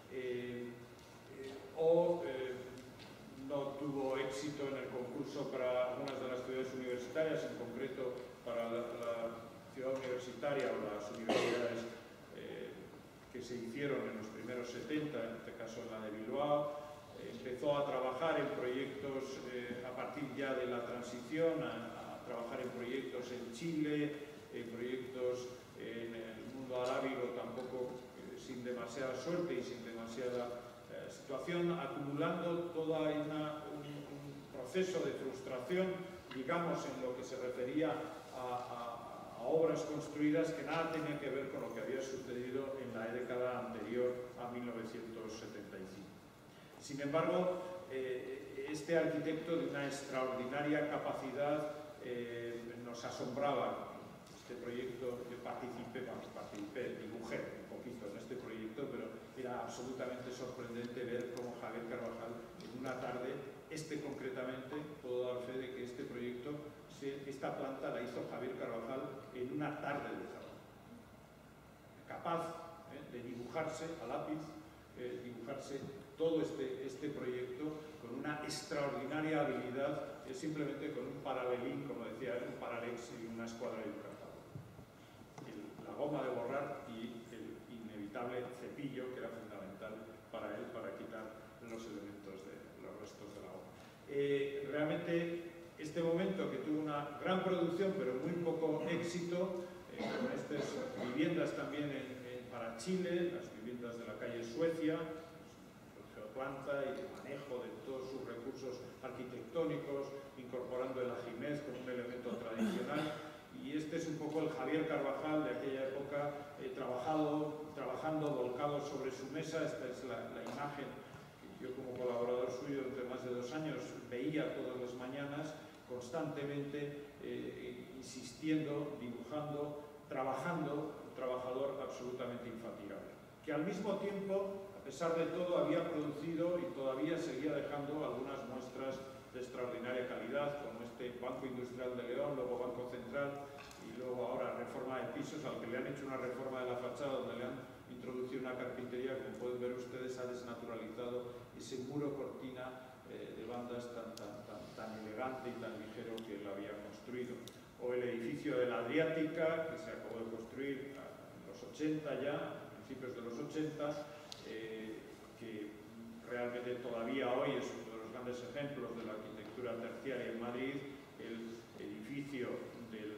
o no tuvo éxito en el concurso para algunas de las ciudades universitarias, en concreto para la ciudad universitaria o las universidades que se hicieron en los primeros 70, en este caso en la de Bilbao. Empezó a trabajar en proyectos a partir ya de la transición, a trabajar en proyectos en Chile, en proyectos en el mundo arábigo, tampoco sin demasiada suerte y sin demasiada situación, acumulando todo un proceso de frustración, digamos, en lo que se refería a obras construidas que nada tenía que ver con lo que había sucedido en la década anterior a 1975. Sin embargo, este arquitecto de una extraordinaria capacidad nos asombraba. Este proyecto, yo participé, dibujé un poquito en este proyecto, pero era absolutamente sorprendente ver cómo Javier Carvajal en una tarde, concretamente, puedo dar fe de que este proyecto, esta planta la hizo Javier Carvajal en una tarde de sábado. Capaz de dibujarse a lápiz, dibujarse todo este proyecto con una extraordinaria habilidad, simplemente con un paralelín, como decía él, un paralex y una escuadra de Yucatán. La goma de borrar y el inevitable cepillo, que era fundamental para él, para quitar los elementos de los restos de la goma. Realmente, este momento que tuvo una gran producción, pero muy poco éxito, con estas viviendas también para Chile, las viviendas de la calle Suecia, geoplanta y el manejo de todos sus recursos arquitectónicos, incorporando el ajimez como un elemento tradicional. Y este es un poco el Javier Carvajal de aquella época, trabajando volcado sobre su mesa. Esta es la imagen que yo, como colaborador suyo durante más de 2 años, veía todas las mañanas, constantemente insistiendo, dibujando, trabajando, un trabajador absolutamente infatigable, que al mismo tiempo, a pesar de todo, había producido y todavía seguía dejando algunas muestras de extraordinaria calidad, como este Banco Industrial de León, luego Banco Central y luego ahora reforma de pisos, al que le han hecho una reforma de la fachada donde le han introducido una carpintería. Como pueden ver ustedes, ha desnaturalizado ese muro cortina de bandas tan elegante y tan ligero que él había construido. O el edificio de la Adriática, que se acabó de construir en los 80 ya, a principios de los 80, que realmente todavía hoy es uno de los grandes ejemplos de la arquitectura terciaria en Madrid, el edificio del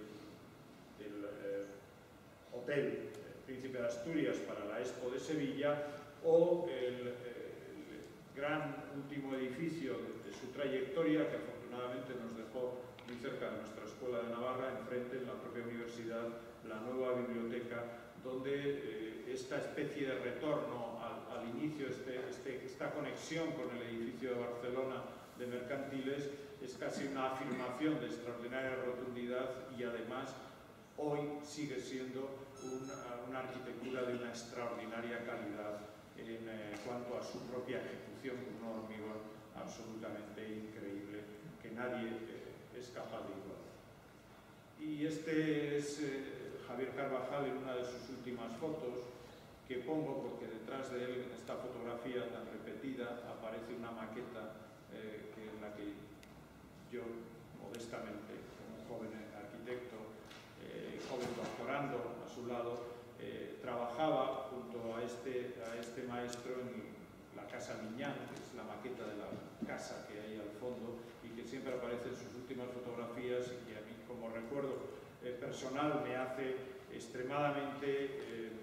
Hotel Príncipe de Asturias para la Expo de Sevilla, o el gran último edificio de su trayectoria, que afortunadamente nos dejó muy cerca de nuestra Escuela de Navarra, enfrente, en la propia universidad, la nueva biblioteca, donde esta especie de retorno al inicio, esta conexión con el edificio de Barcelona de Mercantiles, es casi una afirmación de extraordinaria rotundidad, y además hoy sigue siendo una arquitectura de una extraordinaria calidad en cuanto a su propia ejecución, con un hormigón absolutamente increíble que nadie es capaz de igualar. Y este es Javier Carvajal en una de sus últimas fotos, que pongo porque detrás de él, en esta fotografía tan repetida, aparece una maqueta en la que yo, modestamente, como joven arquitecto, joven doctorando a su lado, trabajaba junto a este maestro en la Casa Miñán, que es la maqueta de la casa que hay al fondo y que siempre aparece en sus últimas fotografías, y que a mí, como recuerdo personal, me hace extremadamente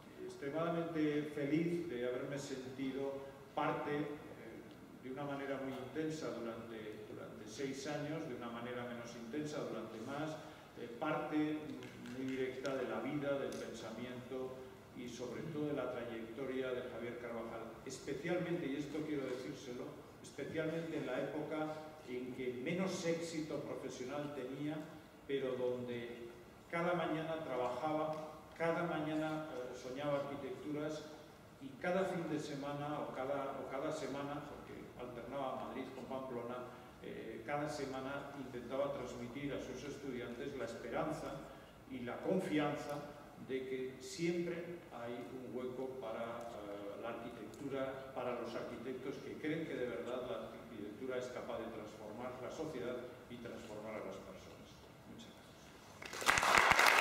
feliz de haberme sentido parte de una manera muy intensa durante 6 años, de una manera menos intensa durante más, parte muy directa de la vida, del pensamiento y sobre todo de la trayectoria de Javier Carvajal, especialmente, y esto quiero decírselo, especialmente en la época en que menos éxito profesional tenía, pero donde cada mañana trabajaba, cada mañana soñaba arquitecturas, y cada fin de semana o cada semana, porque alternaba Madrid con Pamplona, cada semana intentaba transmitir a sus estudiantes la esperanza y la confianza de que siempre hay un hueco para arquitectura para los arquitectos que creen que de verdad la arquitectura es capaz de transformar la sociedad y transformar a las personas. Muchas gracias.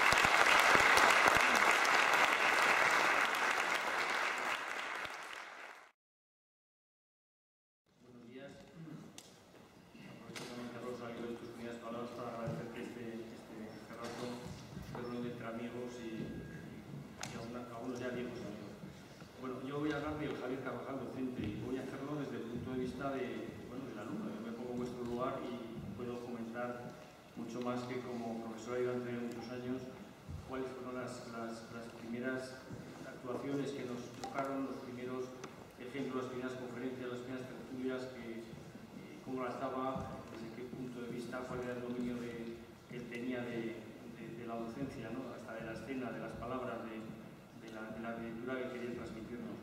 Buenos días. Aprovecho también, Carlos, a de tus primeras palabras para agradecerte este rato de reunión entre amigos y algunos ya viejos amigos. Bueno, yo voy a hablar del Javier Carvajal, docente, y voy a hacerlo desde el punto de vista del alumno. Yo me pongo en vuestro lugar y puedo comentar mucho más que como profesor ayudante de muchos años cuáles fueron las primeras actuaciones que nos tocaron, los primeros ejemplos, las primeras conferencias, las primeras tertulias, cómo la estaba, desde qué punto de vista, cuál era el dominio que él tenía de la docencia, ¿no? Hasta de la escena, de las palabras, de la arquitectura que quería transmitirnos.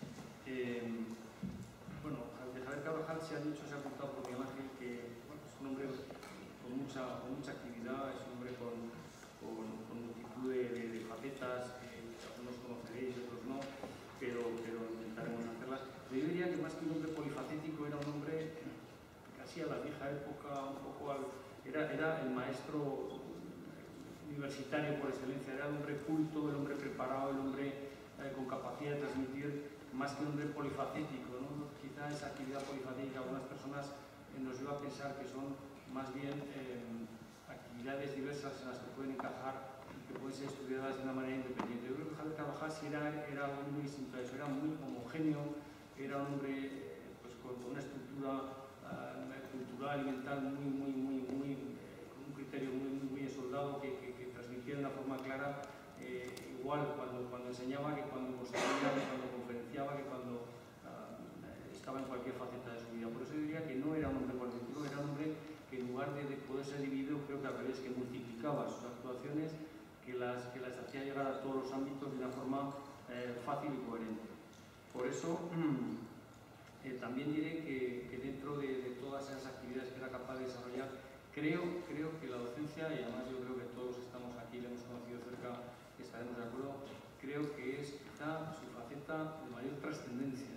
Bueno, de Javier Carvajal se ha apuntado por mi imagen que bueno, es un hombre con mucha actividad, es un hombre con multitud de facetas, que algunos conoceréis, otros no, pero intentaremos hacerlas. Pero yo diría que más que un hombre polifacético era un hombre casi a la vieja época, un poco era el maestro universitario por excelencia, era el hombre culto, el hombre preparado, el hombre con capacidad de transmitir, más que un hombre polifacético, ¿no? Quizá esa actividad polifacética algunas personas nos lleva a pensar que son más bien actividades diversas en las que pueden encajar y que pueden ser estudiadas de una manera independiente. Yo creo que Javier Carvajal sí era algo muy distinto a eso, era muy homogéneo, era un hombre pues, con una estructura cultural y mental muy con un criterio muy soldado que transmitía de una forma clara, igual cuando enseñaba que cuando construía, que cuando conferenciaba, que cuando estaba en cualquier faceta de su vida. Por eso yo diría que no era un hombre político, era un hombre que en lugar de poder ser dividido, creo que al revés, que multiplicaba sus actuaciones, que las hacía llegar a todos los ámbitos de una forma fácil y coherente. Por eso también diré que dentro de todas esas actividades que era capaz de desarrollar, creo que la docencia, y además yo creo que todos estamos aquí, la hemos conocido cerca, estaremos de acuerdo, creo que es quizá su faceta de mayor trascendencia.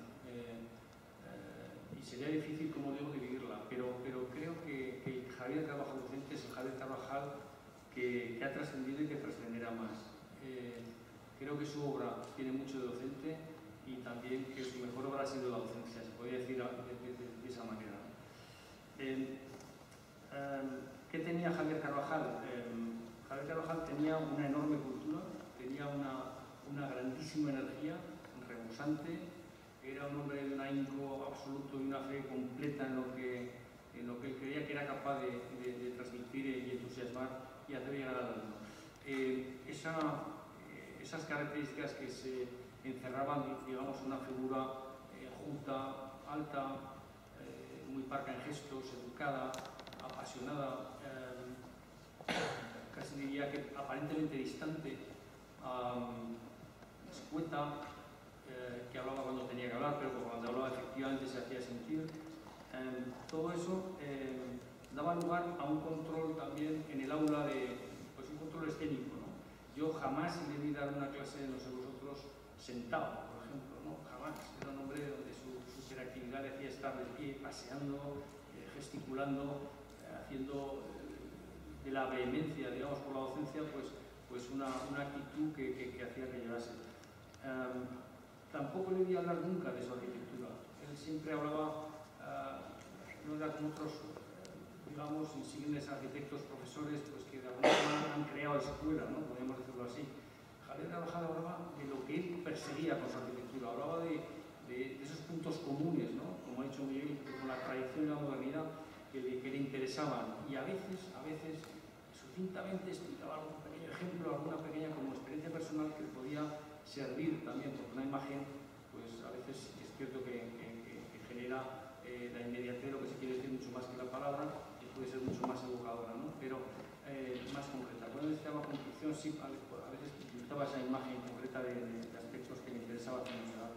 Y sería difícil, como digo, dividirla, pero creo que el Javier Carvajal docente es el Javier Carvajal que ha trascendido y que trascenderá más. Creo que su obra tiene mucho de docente y también que su mejor obra ha sido la docencia, se podría decir de esa manera. ¿Qué tenía Javier Carvajal? Javier Carvajal tenía una enorme cultura, tenía una grandísima energía, rebosante, era un hombre de un ahínco absoluto y una fe completa en lo que él creía que era capaz de transmitir y entusiasmar y hacer llegar al alumno. Esas características que se encerraban, digamos, en una figura junta, alta, muy parca en gestos, educada, apasionada, casi diría que aparentemente distante, escueta, que hablaba cuando tenía que hablar, pero cuando hablaba efectivamente se hacía sentir. Todo eso daba lugar a un control también en el aula, pues un control escénico, ¿no? Yo jamás le vi dar una clase, no sé vosotros, sentado, por ejemplo, ¿no? Jamás. Era un hombre donde su hiperactividad le hacía estar de pie, paseando, gesticulando, haciendo de la vehemencia, digamos, por la docencia, pues una actitud que hacía que llorase. Tampoco le vi hablar nunca de su arquitectura. Él siempre hablaba, no era como otros, digamos, insignes arquitectos, profesores, pues que de alguna forma han creado escuela, ¿no? Podríamos decirlo así. Javier Carvajal hablaba de lo que él perseguía con su arquitectura, hablaba de esos puntos comunes, ¿no? Como ha dicho Miguel, con la tradición y la modernidad que le interesaban, y a veces, sucintamente explicaba algún pequeño ejemplo, alguna pequeña como experiencia personal que podía servir también, porque una imagen, pues a veces es cierto que genera la inmediatez, lo que se quiere decir mucho más que la palabra, y puede ser mucho más evocadora, ¿no? Pero más concreta. Cuando necesitaba construcción, sí, a veces utilizaba esa imagen concreta de aspectos que me interesaba conocer.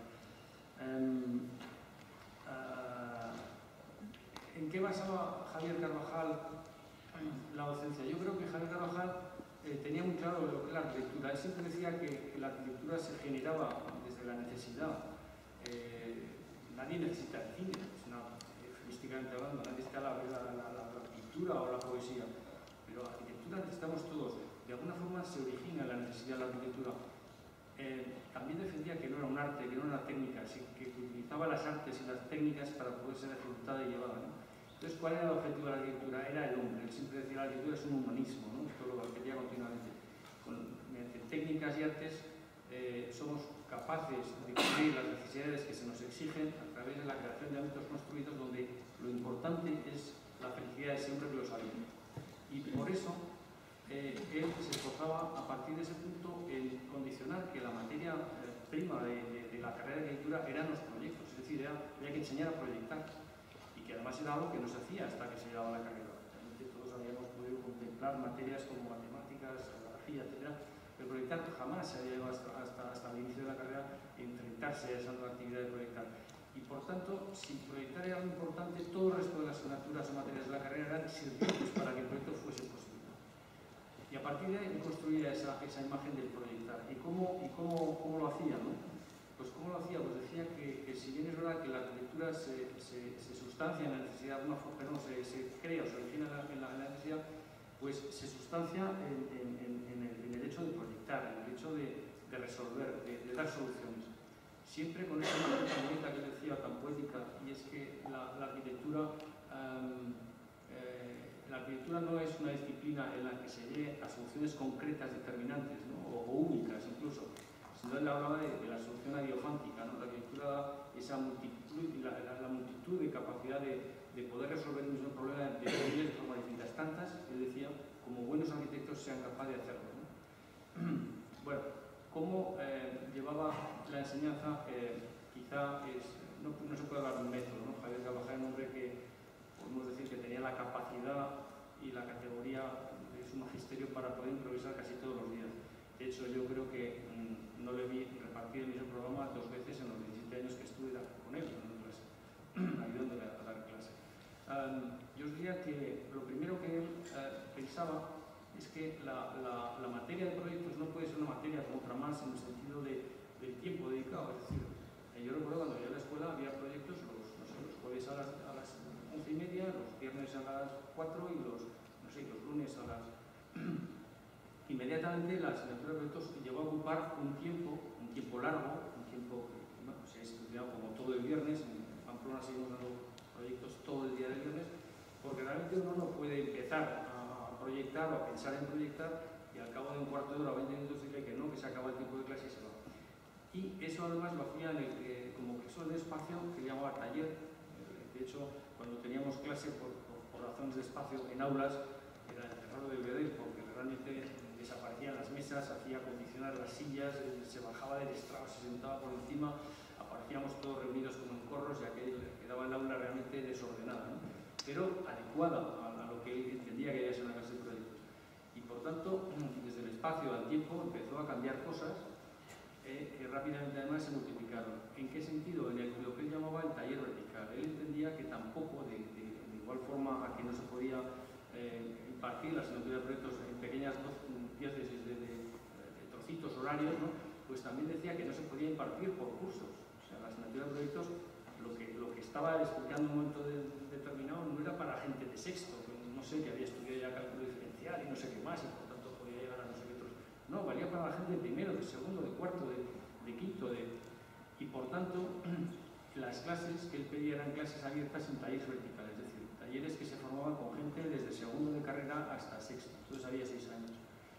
¿En qué basaba Javier Carvajal la docencia? Yo creo que Javier Carvajal tenía muy claro lo que es la arquitectura. Él siempre decía que la arquitectura se generaba desde la necesidad. nadie necesita el cine, filísticamente hablando, nadie necesita la pintura o la poesía, pero la arquitectura necesitamos todos. De alguna forma se origina la necesidad de la arquitectura. También defendía que no era un arte, que no era una técnica, que utilizaba las artes y las técnicas para poder ser ejecutada y llevada, ¿no? Entonces, ¿cuál era el objetivo de la arquitectura? Era el hombre. Él siempre decía que la arquitectura es un humanismo, ¿no? Esto lo repetía continuamente. Mediante técnicas y artes somos capaces de cubrir las necesidades que se nos exigen a través de la creación de ámbitos construidos donde lo importante es la felicidad de siempre que los habita. Y por eso él se esforzaba a partir de ese punto en condicionar que la materia prima de la carrera de arquitectura eran los proyectos, es decir, había que enseñar a proyectar, y que además era algo que no se hacía hasta que se llegaba a la carrera. Realmente todos habíamos podido contemplar materias como matemáticas, geografía, etc., pero proyectar jamás se había llegado hasta el inicio de la carrera, enfrentarse a esa nueva actividad de proyectar. Y por tanto, si proyectar era algo importante, todo el resto de las asignaturas o materias de la carrera eran sirvientes para que el proyecto fuese posible. Y a partir de ahí construía esa imagen del proyectar. ¿Y cómo lo hacía, no? Pues ¿cómo lo hacía? Pues decía que si bien es verdad que la arquitectura se sustancia en la necesidad, se crea o se origina en la necesidad, pues se sustancia en el hecho de proyectar, en el hecho de resolver, de dar soluciones. Siempre con esa imagen tan bonita que decía, tan poética, y es que la arquitectura no es una disciplina en la que se llegue a soluciones concretas, determinantes, ¿no? o únicas incluso, sino él hablaba de la solución adiofántica, ¿no? La arquitectura da esa multitud, la multitud de capacidad de poder resolver el mismo problema de formas distintas, tantas, él decía, como buenos arquitectos sean capaces de hacerlo, ¿no? Bueno, ¿cómo llevaba la enseñanza? Quizá no se puede hablar de un método, ¿no? Javier Carvajal era un hombre que podemos decir que tenía la capacidad y la categoría de su magisterio para poder improvisar casi todos los días. De hecho, yo creo que no le vi repartir el mismo programa 2 veces en los 17 años que estuve con él, ayudándole a dar clase. Yo os diría que lo primero que él pensaba es que la materia de proyectos no puede ser una materia como otra más en el sentido del tiempo dedicado. Es decir, yo recuerdo cuando yo en la escuela había proyectos los jueves a las 11:30, los viernes a las 4 y los lunes a las... Inmediatamente la asignatura de proyectos llegó a ocupar un tiempo largo, un tiempo que se ha estudiado como todo el viernes. En Pamplona seguimos dando proyectos todo el día del viernes, porque realmente uno no puede empezar a proyectar o a pensar en proyectar y al cabo de un cuarto de hora o 20 minutos decirle que no, que se acaba el tiempo de clase y se va. Y eso además lo hacía como que eso de espacio que llamaba taller. De hecho, cuando teníamos clase por razones de espacio en aulas, era raro de ver porque realmente desaparecían las mesas, hacía acondicionar las sillas, se bajaba del estrado, se sentaba por encima, aparecíamos todos reunidos como en corros, ya que quedaba el aula realmente desordenada, ¿no? Pero adecuada a lo que él entendía que debía ser una clase de proyectos. Y por tanto, desde el espacio al tiempo empezó a cambiar cosas que rápidamente además se multiplicaron. ¿En qué sentido? En lo que él llamaba el taller vertical. Él entendía que tampoco, de igual forma a que no se podía impartir la asignatura de proyectos en pequeñas diócesis de trocitos horarios, ¿no? Pues también decía que no se podía impartir por cursos. O sea, la asignatura de proyectos, lo que estaba explicando en un momento determinado no era para gente de sexto, que no sé, que había estudiado ya cálculo diferencial y no sé qué más, y por tanto podía llegar a no sé qué otros. No, valía para la gente de primero, de segundo, de cuarto, de quinto, y por tanto las clases que él pedía eran clases abiertas en talleres verticales, es decir, talleres que se formaban con gente desde segundo de carrera hasta sexto, entonces había 6 años.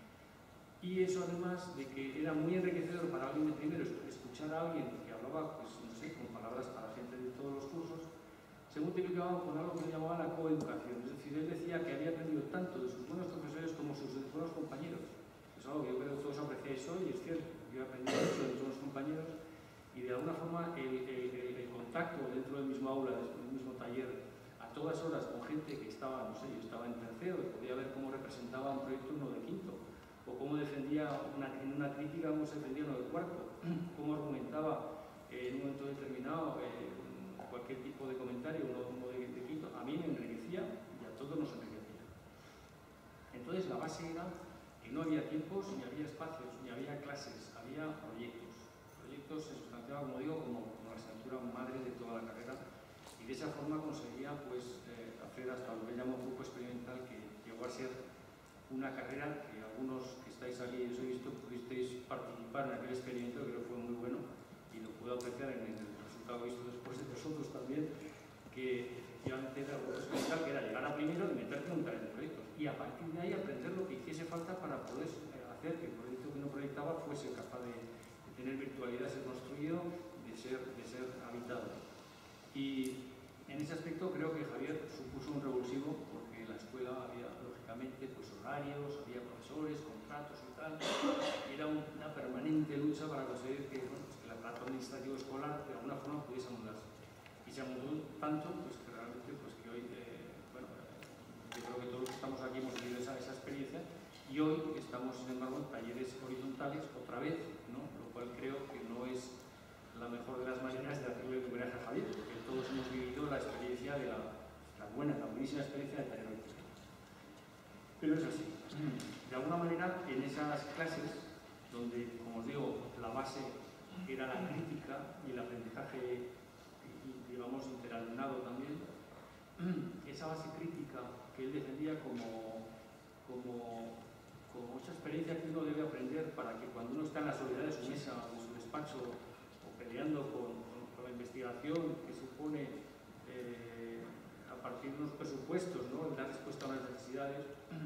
Y eso además de que era muy enriquecedor para alguien de primero escuchar a alguien que hablaba, pues no sé, con palabras para gente de todos los cursos, se multiplicaba con algo que se llamaba la coeducación. Es decir, él decía que había aprendido tanto de sus buenos profesores como sus buenos compañeros. Es algo que yo creo que todos apreciáis hoy, y es cierto. Yo he aprendido mucho de todos los compañeros y de alguna forma el contacto dentro del mismo aula, del mismo taller, a todas horas con gente que estaba, no sé, yo estaba en tercero y podía ver cómo representaba un proyecto uno de quinto, o cómo defendía en una crítica, cómo se defendía uno de cuarto, cómo argumentaba en un momento determinado cualquier tipo de comentario, uno de quinto, a mí me enriquecía y a todos nos enriquecía. Entonces la base era que no había tiempos, ni había espacios, ni había clases, había proyectos. Proyectos se sustanciaban, como digo, como las asignatura madre de toda la carrera, y de esa forma conseguía pues, hacer hasta lo que llamo un grupo experimental, que llegó a ser una carrera que algunos que estáis aquí, os he visto, pudisteis participar en aquel experimento, que creo que fue muy bueno, y lo pude apreciar en el resultado visto después de vosotros también, que efectivamente era un grupo experimental que era llegar a primero y meterte en un taller de proyectos, y a partir de ahí aprender lo que hiciese falta para poder hacer que el proyecto que uno proyectaba fuese capaz de tener virtualidad, ser construido, de ser habitado. Y en ese aspecto creo que Javier supuso un revulsivo, porque en la escuela había lógicamente pues, horarios, había profesores, contratos y tal, y era una permanente lucha para conseguir que, bueno, pues, que el aparato administrativo escolar de alguna forma pudiese anularse. Y se anuló tanto pues, que realmente pues, que hoy, bueno, yo creo que todos los que estamos aquí hemos vivido esa experiencia, y hoy estamos sin embargo en talleres horizontales otra vez, ¿no? Lo cual creo que no es la mejor de las maneras de hacerle un homenaje a Javier, porque todos hemos vivido la experiencia de la buenísima experiencia de taller horizontales. Pero es así. De alguna manera, en esas clases, donde, como os digo, la base era la crítica y el aprendizaje, digamos, interalumnado también, esa base crítica que él defendía como mucha experiencia que uno debe aprender para que cuando uno está en la soledad de su mesa o de su despacho o peleando con la investigación que supone a partir de unos presupuestos, ¿no? Dar respuesta a las necesidades,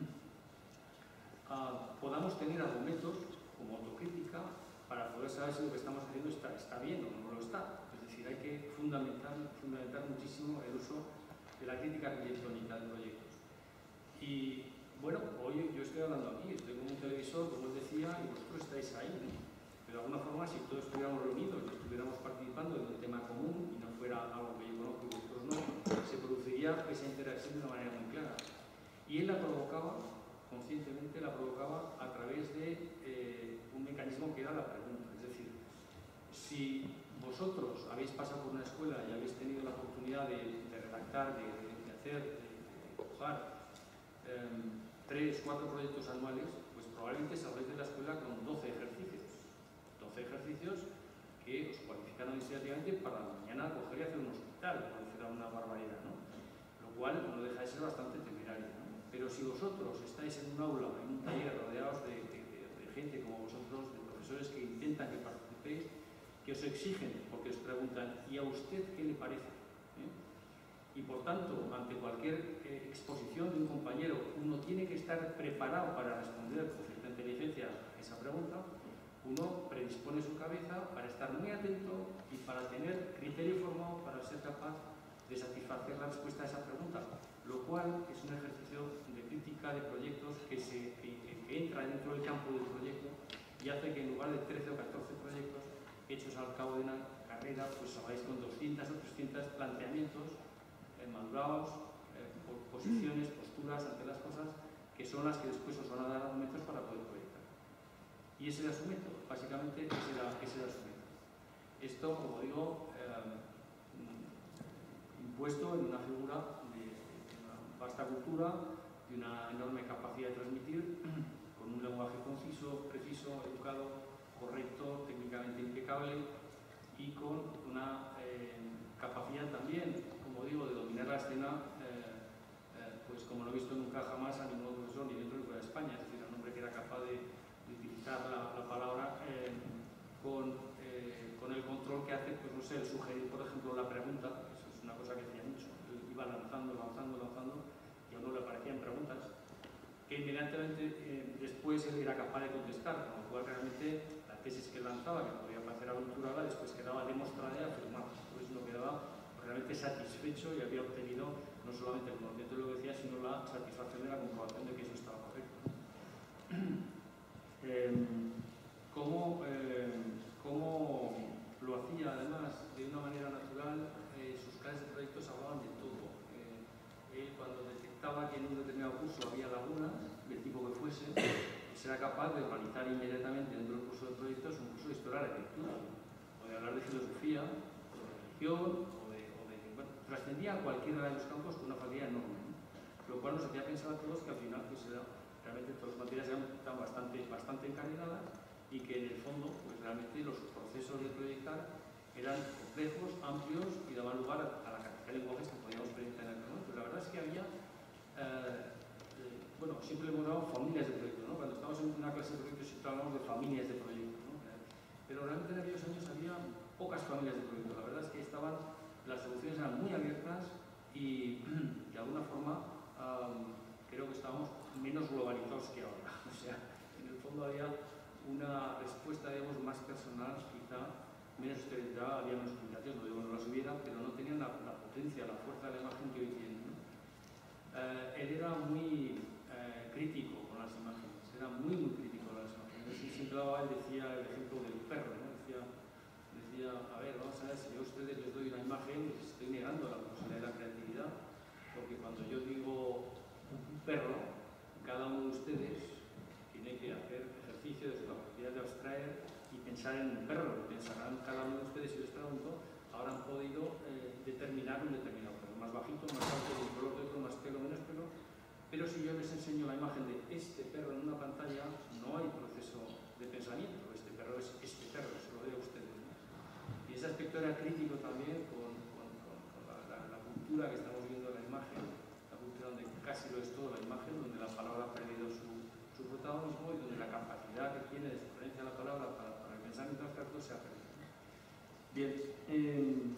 podamos tener argumentos como autocrítica para poder saber si lo que estamos haciendo está bien o no lo está. Es decir, hay que fundamentar muchísimo el uso de la crítica arquitectónica de proyectos. Y bueno, hoy yo estoy hablando aquí, estoy con un televisor, como os decía, y vosotros estáis ahí, ¿no? Pero de alguna forma, si todos estuviéramos reunidos y estuviéramos participando en un tema común y no fuera algo que yo conozco y vosotros no, se produciría esa interacción de una manera muy clara. Y él la provocaba, conscientemente la provocaba a través de un mecanismo que era la pregunta. Es decir, si vosotros habéis pasado por una escuela y habéis tenido la oportunidad de redactar, de hacer, de dibujar 3 o 4 proyectos anuales, pues probablemente saldréis de la escuela con 12 ejercicios. 12 ejercicios que os cualifican administrativamente para mañana coger y hacer un hospital, por decir una barbaridad, ¿no? Lo cual no deja de ser bastante temerario, ¿no? Pero si vosotros estáis en un aula, en un taller, rodeados de gente como vosotros, de profesores que intentan que participéis, que os exigen, porque os preguntan, ¿y a usted qué le parece? Y por tanto, ante cualquier exposición de un compañero, uno tiene que estar preparado para responder con cierta inteligencia a esa pregunta. Uno predispone su cabeza para estar muy atento y para tener criterio formado para ser capaz de satisfacer la respuesta a esa pregunta, lo cual es un ejercicio de crítica de proyectos que entra dentro del campo del proyecto y hace que en lugar de 13 o 14 proyectos hechos al cabo de una carrera, pues salgáis con 200 o 300 planteamientos madurados, posiciones, posturas ante las cosas, que son las que después os van a dar argumentos para poder proyectar. Y ese era su método, básicamente ese era su método. Esto, como digo, impuesto en una figura de una vasta cultura, de una enorme capacidad de transmitir, con un lenguaje conciso, preciso, educado, correcto, técnicamente impecable y con una capacidad también, como digo, de dominar la escena, pues como no he visto nunca jamás a ningún profesor ni dentro ni fuera de España, es decir, un hombre que era capaz de utilizar la palabra con el control que hace, pues no sé, el sugerir, por ejemplo, la pregunta, eso es una cosa que hacía mucho, él iba lanzando, y a uno le aparecían preguntas que inmediatamente después él era capaz de contestar, con lo cual realmente la tesis que lanzaba, que podía parecer aventurada, después quedaba demostrada y afirmada, pues uno quedaba realmente satisfecho y había obtenido no solamente el conocimiento de lo que decía, sino la satisfacción de la comprobación de que eso estaba correcto. ¿Cómo lo hacía además de una manera natural? Sus clases de proyectos hablaban de todo. Él, cuando detectaba que en un determinado curso había lagunas, del tipo que fuese, era capaz de organizar inmediatamente dentro del curso de proyectos un curso de historia de la arquitectura, o de hablar de filosofía, o de religión, bueno, trascendía a cualquiera de los campos con una facilidad enorme, ¿no? Lo cual nos hacía pensar a todos que al final pues, realmente todas las materias están bastante encarriladas y que en el fondo pues, realmente los procesos de proyectar eran complejos, amplios y daban lugar a la cantidad de lenguajes que podíamos experimentar en aquel momento. La verdad es que había, bueno, siempre le hemos dado familias de proyectos, ¿no? Cuando estamos en una clase de proyectos siempre hablamos de familias de proyectos, ¿no? Pero realmente en aquellos años había pocas familias de proyectos. La verdad es que las soluciones eran muy abiertas y de alguna forma creo que estábamos menos globalizados que ahora. O sea, en el fondo había una respuesta, digamos, más personal, quizá menos esterilizada, había menos publicaciones, no digo que no las hubiera, pero no tenían la potencia, la fuerza de la imagen que hoy tienen, ¿no? Él era muy crítico con las imágenes, era muy crítico con las imágenes. Y siempre él decía el ejemplo del perro, ¿no? Decía, a ver, vamos a ver, si yo a ustedes les doy una imagen, les estoy negando la posibilidad de la creatividad, porque cuando yo digo un perro, cada uno de ustedes tiene que hacer ejercicio de su capacidad de abstraer y pensar en un perro. Pensarán cada uno de ustedes, si les pregunto, habrán podido determinar un determinado perro, más bajito, más alto, de un color de otro, más pelo, menos pelo. Pero si yo les enseño la imagen de este perro en una pantalla, no hay proceso de pensamiento. Este perro es este perro, se lo doy a ustedes, ¿no? Y ese aspecto era crítico también con la cultura que estamos viendo en la imagen, la cultura donde casi lo es todo la imagen, donde la palabra ha perdido su protagonismo y donde la capacidad que tiene de sugerencia la palabra para el pensamiento abstracto se ha perdido. Bien,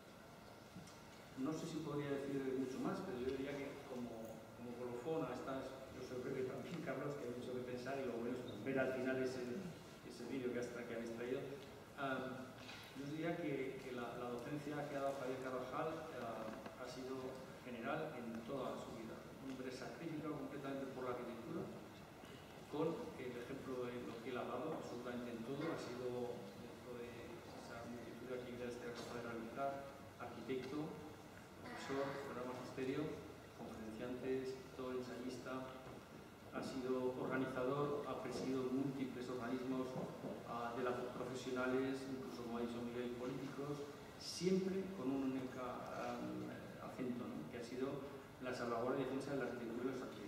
no sé si podría decir mucho más, pero yo diría que como colofón a yo soy breve también, Carlos, que hay mucho que pensar y luego ver al final ese vídeo que habéis traído. Yo diría que la docencia que ha dado Javier Carvajal ha sido general en toda su vida. Un hombre sacrificado completamente por la arquitectura, con el ejemplo de lo que él ha dado, absolutamente en todo, ha sido dentro de esa multitud de actividades que era capaz de realizar, arquitecto, profesor, programa magisterio, conferenciante, escritor, ensayista, ha sido organizador, ha presidido múltiples organismos de la profesionales, incluso como ha dicho Miguel, políticos, siempre con un único acento, ¿no? Que ha sido la salvaguardia y defensa de la arquitectura y los arquitectos.